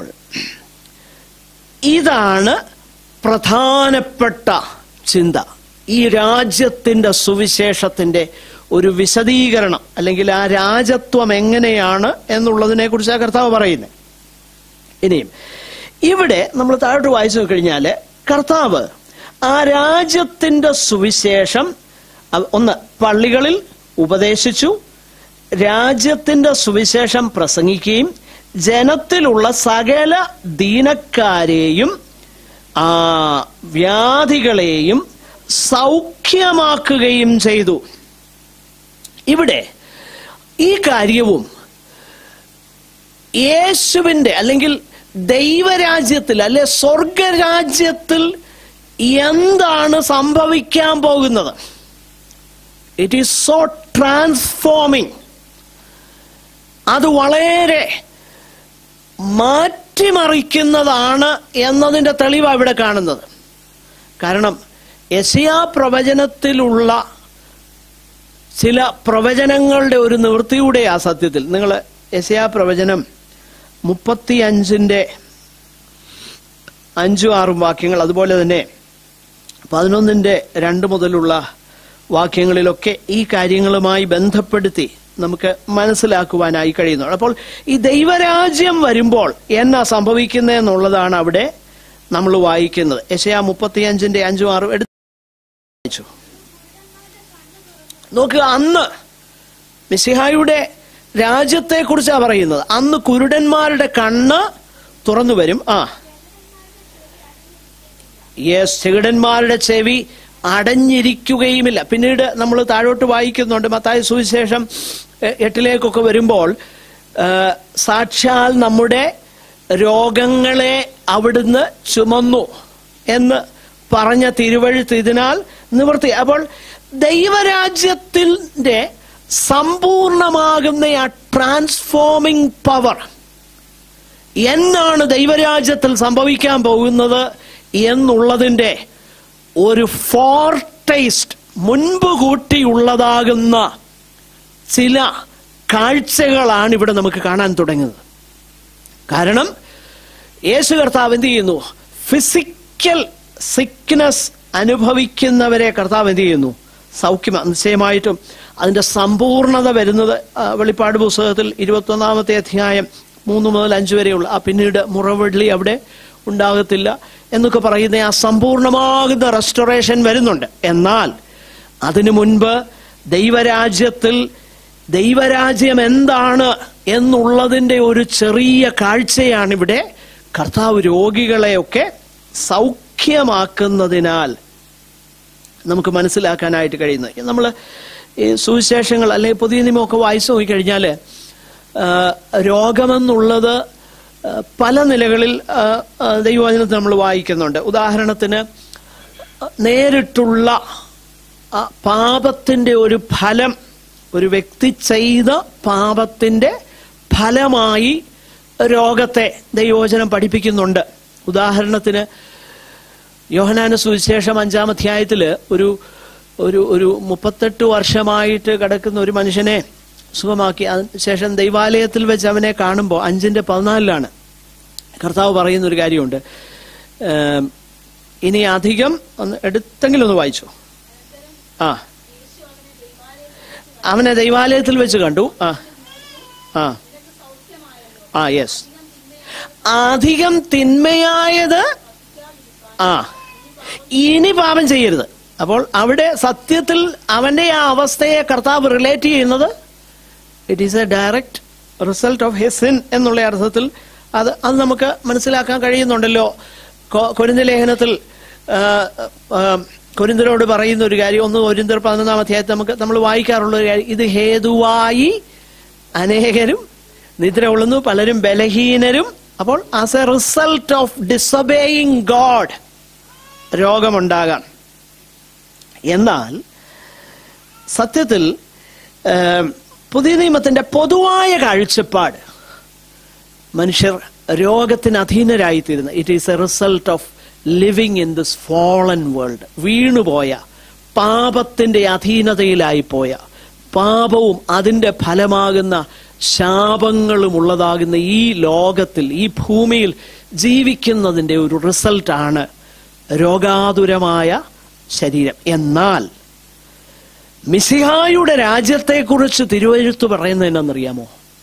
ഇതാണ് പ്രധാനപ്പെട്ട ചിന്ത. ഈ രാജ്യത്തിന്റെ സുവിശേഷത്തിന്റെ ഒരു വിശദീകരണം, അല്ലെങ്കിൽ ആ രാജത്വം എങ്ങനെയാണ് എന്നുള്ളതിനെ കുറിച്ചാണ് കർത്താവ് പറയുന്നത്. ഇനിയും ഇവിടെ നമ്മൾ താഴോട്ട് വായിച്ചു കഴിഞ്ഞാല് കർത്താവ് ആ രാജ്യത്തിന്റെ സുവിശേഷം ഒന്ന് പള്ളികളിൽ ഉപദേശിച്ചു, രാജ്യത്തിന്റെ സുവിശേഷം പ്രസംഗിക്കുകയും ജനത്തിലുള്ള സകല ദീനക്കാരെയും ആ വ്യാധികളെയും സൗഖ്യമാക്കുകയും ചെയ്തു. ഇവിടെ ഈ കാര്യവും യേശുവിന്റെ അല്ലെങ്കിൽ ദൈവരാജ്യത്തിൽ അല്ലെ സ്വർഗരാജ്യത്തിൽ എന്താണ് സംഭവിക്കാൻ പോകുന്നത്, ഇറ്റ് ഈസ് സോ ട്രാൻസ്ഫോമിങ്, അത് വളരെ മാറ്റിമറിക്കുന്നതാണ് എന്നതിന്റെ തെളിവാണ് ഇവിടെ കാണുന്നത്. കാരണം യെശയ്യാ പ്രവചനത്തിലുള്ള ചില പ്രവചനങ്ങളുടെ ഒരു നിവൃത്തിയുടെ ആ സത്യത്തിൽ നിങ്ങൾ യെശയ്യാ പ്രവചനം മുപ്പത്തി അഞ്ചിന്റെ അഞ്ചും ആറും വാക്യങ്ങൾ, അതുപോലെ തന്നെ പതിനൊന്നിന്റെ രണ്ട് മുതലുള്ള വാക്യങ്ങളിലൊക്കെ ഈ കാര്യങ്ങളുമായി ബന്ധപ്പെടുത്തി നമുക്ക് മനസ്സിലാക്കുവാനായി കഴിയുന്നു. അപ്പോൾ ഈ ദൈവരാജ്യം വരുമ്പോൾ എന്നാ സംഭവിക്കുന്നതെന്നുള്ളതാണ് അവിടെ നമ്മൾ വായിക്കുന്നത്. യെശയ്യാ മുപ്പത്തി അഞ്ചിന്റെ അഞ്ചും ആറും എടുത്തു വായിച്ചു നോക്കുക. അന്ന് മിശിഹായുടെ രാജ്യത്തെ കുറിച്ചാണ് പറയുന്നത്. അന്ന് കുരുടന്മാരുടെ കണ്ണ് തുറന്നു വരും. ആ യെസ്, ചെകിടന്മാരുടെ ചെവി അടഞ്ഞിരിക്കുകയുമില്ല. പിന്നീട് നമ്മൾ താഴോട്ട് വായിക്കുന്നുണ്ട്. മത്തായി സുവിശേഷം എട്ടിലേക്കൊക്കെ വരുമ്പോൾ സാക്ഷാൽ നമ്മുടെ രോഗങ്ങളെ അവിടുന്ന് ചുമന്നു എന്ന് പറഞ്ഞ തിരുവഴുത്ത് ഇതിനാൽ നിവൃത്തി. അപ്പോൾ ദൈവരാജ്യത്തിന്റെ സമ്പൂർണമാകുന്ന ആ ട്രാൻസ്ഫോമിംഗ് പവർ, എന്നാണ് ദൈവരാജ്യത്തിൽ സംഭവിക്കാൻ പോകുന്നത് എന്നുള്ളതിൻ്റെ ഒരു ഫോർടേസ്റ്റ്, മുൻപ് കൂട്ടിയുള്ളതാകുന്ന ചില കാഴ്ചകളാണ് ഇവിടെ നമുക്ക് കാണാൻ തുടങ്ങുന്നത്. കാരണം യേശു കർത്താവ് എന്ത് ചെയ്യുന്നു? ഫിസിക്കൽ സിക്നെസ് അനുഭവിക്കുന്നവരെ കർത്താവ് എന്ത് ചെയ്യുന്നു? സൗഖ്യം. നിശ്ചയമായിട്ടും അതിൻ്റെ സമ്പൂർണത വരുന്നത് വെളിപ്പാട് പുസ്തകത്തിൽ ഇരുപത്തി ഒന്നാമത്തെ അധ്യായം മൂന്ന് മുതൽ അഞ്ച് വരെയുള്ള, ആ പിന്നീട് മുറവിളി അവിടെ ഉണ്ടാകത്തില്ല എന്നൊക്കെ പറയുന്ന ആ സമ്പൂർണമാകുന്ന റെസ്റ്റോറേഷൻ വരുന്നുണ്ട്. എന്നാൽ അതിനു മുൻപ് ദൈവരാജ്യത്തിൽ ദൈവരാജ്യം എന്താണ് എന്നുള്ളതിൻ്റെ ഒരു ചെറിയ കാഴ്ചയാണ് ഇവിടെ കർത്താവ് രോഗികളെയൊക്കെ സൗഖ്യമാക്കുന്നതിനാൽ നമുക്ക് മനസ്സിലാക്കാനായിട്ട് കഴിയുന്നത്. നമ്മൾ ഈ സുവിശേഷങ്ങൾ അല്ലെങ്കിൽ പുതിയ നിയമമൊക്കെ വായിച്ചു നോക്കിക്കഴിഞ്ഞാൽ രോഗമെന്നുള്ളത് പല നിലകളിൽ ദൈവവചനത്തിൽ നമ്മൾ വായിക്കുന്നുണ്ട്. ഉദാഹരണത്തിന്, നേരിട്ടുള്ള പാപത്തിൻ്റെ ഒരു ഫലം, ഒരു വ്യക്തി ചെയ്ത പാപത്തിൻ്റെ ഫലമായി രോഗത്തെ ദൈവവചനം പഠിപ്പിക്കുന്നുണ്ട്. ഉദാഹരണത്തിന് യോഹന്നാന്റെ സുവിശേഷം അഞ്ചാം അധ്യായത്തിൽ ഒരു ഒരു ഒരു മുപ്പത്തെട്ട് വർഷമായിട്ട് കിടക്കുന്ന ഒരു മനുഷ്യനെ സുഖമാക്കി. അതിനുശേഷം ദൈവാലയത്തിൽ വെച്ച് അവനെ കാണുമ്പോൾ അഞ്ചിന്റെ പതിനാലിലാണ് കർത്താവ് പറയുന്ന ഒരു കാര്യമുണ്ട്. ഇനി അധികം ഒന്ന് എടുത്തെങ്കിലും ഒന്ന് വായിച്ചു. ആ അവനെ ദൈവാലയത്തിൽ വെച്ച് കണ്ടു. ആ ആ ആ യെസ് അധികം തിന്മയായത് ആ ഇനി പാപം ചെയ്യരുത്. അപ്പോൾ അവിടെ സത്യത്തിൽ അവന്റെ ആ അവസ്ഥയെ കർത്താവ് റിലേറ്റ് ചെയ്യുന്നത് it is a direct result of his sin എന്നുള്ള അർത്ഥത്തിൽ അത് അത് നമുക്ക് മനസ്സിലാക്കാൻ കഴിയുന്നുണ്ടല്ലോ. കൊരിന്ത്യർ ലേഖനത്തിൽ കൊരിന്ത്യരോട് പറയുന്ന ഒരു കാര്യം, ഒന്ന് കൊരിന്ത്യർ പതിനൊന്നാം അധ്യായത്തിൽ നമുക്ക് നമ്മൾ വായിക്കാറുള്ള ഒരു കാര്യം, ഇത് ഹേതുവായി അനേകരും നിദ്ര കൊള്ളുന്നു, പലരും ബലഹീനരും. അപ്പോൾ as a result of disobeying God രോഗമുണ്ടാകാം. എന്നാൽ സത്യത്തിൽ പുതിയ നിയമത്തിന്റെ പൊതുവായ കാഴ്ചപ്പാട് മനുഷ്യർ രോഗത്തിന് അധീനരായിത്തീരുന്ന it is a result of living in this fallen world. വീണുപോയ, പാപത്തിന്റെ അധീനതയിലായി പോയ, പാപവും അതിൻ്റെ ഫലമാകുന്ന ശാപങ്ങളും ഉള്ളതാകുന്ന ഈ ലോകത്തിൽ, ഈ ഭൂമിയിൽ ജീവിക്കുന്നതിൻ്റെ ഒരു റിസൾട്ടാണ് രോഗാതുരമായ ശരീരം. എന്നാൽ മിശിഹായുടെ രാജ്യത്തെക്കുറിച്ച് തിരുവെഴുത്ത് പറയുന്നത് എന്നാണെന്നറിയാമോ?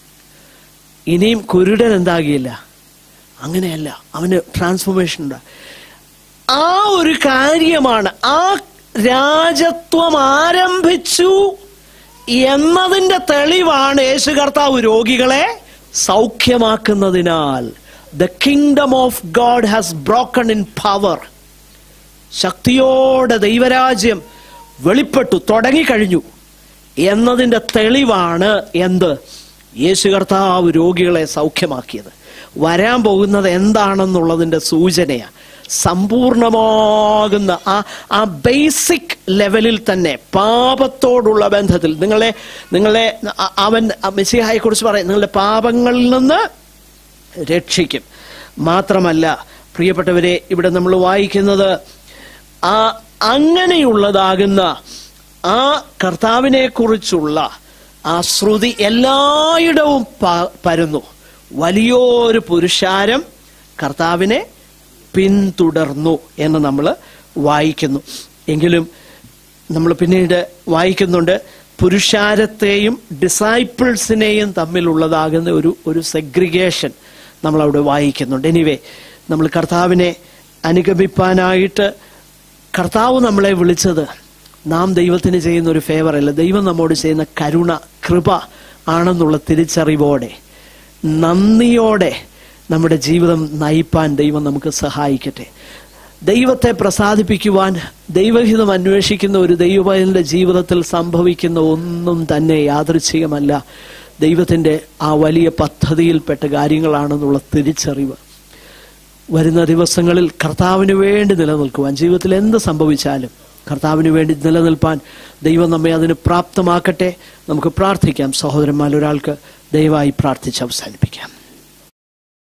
ഇനിയും കുരുടൻ എന്താകില്ല, അങ്ങനെയല്ല, അവന് ട്രാൻസ്ഫോർമേഷൻ ഉണ്ട്. ആ ഒരു കാര്യമാണ്, ആ രാജത്വം ആരംഭിച്ചു എന്നതിൻ്റെ തെളിവാണ് യേശു കർത്താവ് രോഗികളെ സൗഖ്യമാക്കുന്നതിനാൽ. The kingdom of God has broken in power. ശക്തിയോടെ ദൈവരാജ്യം വെളിപ്പെട്ടു, തുടങ്ങിക്കഴിഞ്ഞു എന്നതിൻ്റെ തെളിവാണ് എന്ത്? യേശു കർത്താവ് രോഗികളെ സൗഖ്യമാക്കിയത്. വരാൻ പോകുന്നത് എന്താണെന്നുള്ളതിൻ്റെ സൂചനയാണ്. സമ്പൂർണമാകുന്ന ആ ആ ബേസിക് ലെവലിൽ തന്നെ പാപത്തോടുള്ള ബന്ധത്തിൽ നിങ്ങളെ നിങ്ങളെ അവൻ മെസ്സിഹായെ കുറിച്ച് പറയും, നിങ്ങളുടെ പാപങ്ങളിൽ നിന്ന് രക്ഷിക്കും. മാത്രമല്ല പ്രിയപ്പെട്ടവരെ, ഇവിടെ നമ്മൾ വായിക്കുന്നത് ആ അങ്ങനെയുള്ളതാകുന്ന ആ കർത്താവിനെ കുറിച്ചുള്ള ആ ശ്രുതി എല്ലായിടവും പരന്നു. വലിയൊരു പുരുഷാരം കർത്താവിനെ പിന്തുടർന്നു എന്ന് നമ്മൾ വായിക്കുന്നു. എങ്കിലും നമ്മൾ പിന്നീട് വായിക്കുന്നുണ്ട്, പുരുഷാരത്തെയും ഡിസൈപ്പിൾസിനെയും തമ്മിലുള്ളതാകുന്ന ഒരു ഒരു സെഗ്രിഗേഷൻ നമ്മളവിടെ വായിക്കുന്നുണ്ട്. എനിവേ, നമ്മൾ കർത്താവിനെ അനുഗമിപ്പാനായിട്ട് കർത്താവ് നമ്മളെ വിളിച്ചത് നാം ദൈവത്തിന് ചെയ്യുന്ന ഒരു ഫേവർ അല്ല, ദൈവം നമ്മോട് ചെയ്യുന്ന കരുണ, കൃപ ആണെന്നുള്ള തിരിച്ചറിവോടെ, നന്ദിയോടെ നമ്മുടെ ജീവിതം നയിപ്പാൻ ദൈവം നമുക്ക് സഹായിക്കട്ടെ. ദൈവത്തെ പ്രസാദിപ്പിക്കുവാൻ ദൈവഹിതം അന്വേഷിക്കുന്ന ഒരു ദൈവപൈതലിന്റെ ജീവിതത്തിൽ സംഭവിക്കുന്ന ഒന്നും തന്നെ യാദൃച്ഛികമല്ല. ദൈവത്തിൻ്റെ ആ വലിയ പദ്ധതിയിൽപ്പെട്ട കാര്യങ്ങളാണെന്നുള്ള തിരിച്ചറിവ് വരുന്ന ദിവസങ്ങളിൽ കർത്താവിന് വേണ്ടി നിലനിൽക്കുവാൻ, ജീവിതത്തിൽ എന്ത് സംഭവിച്ചാലും കർത്താവിന് വേണ്ടി നിലനിൽപ്പാൻ ദൈവം നമ്മെ അതിന് പ്രാപ്തമാക്കട്ടെ. നമുക്ക് പ്രാർത്ഥിക്കാം. സഹോദരന്മാർ, ഒരാൾക്ക് ദയവായി പ്രാർത്ഥിച്ച് അവസാനിപ്പിക്കാം.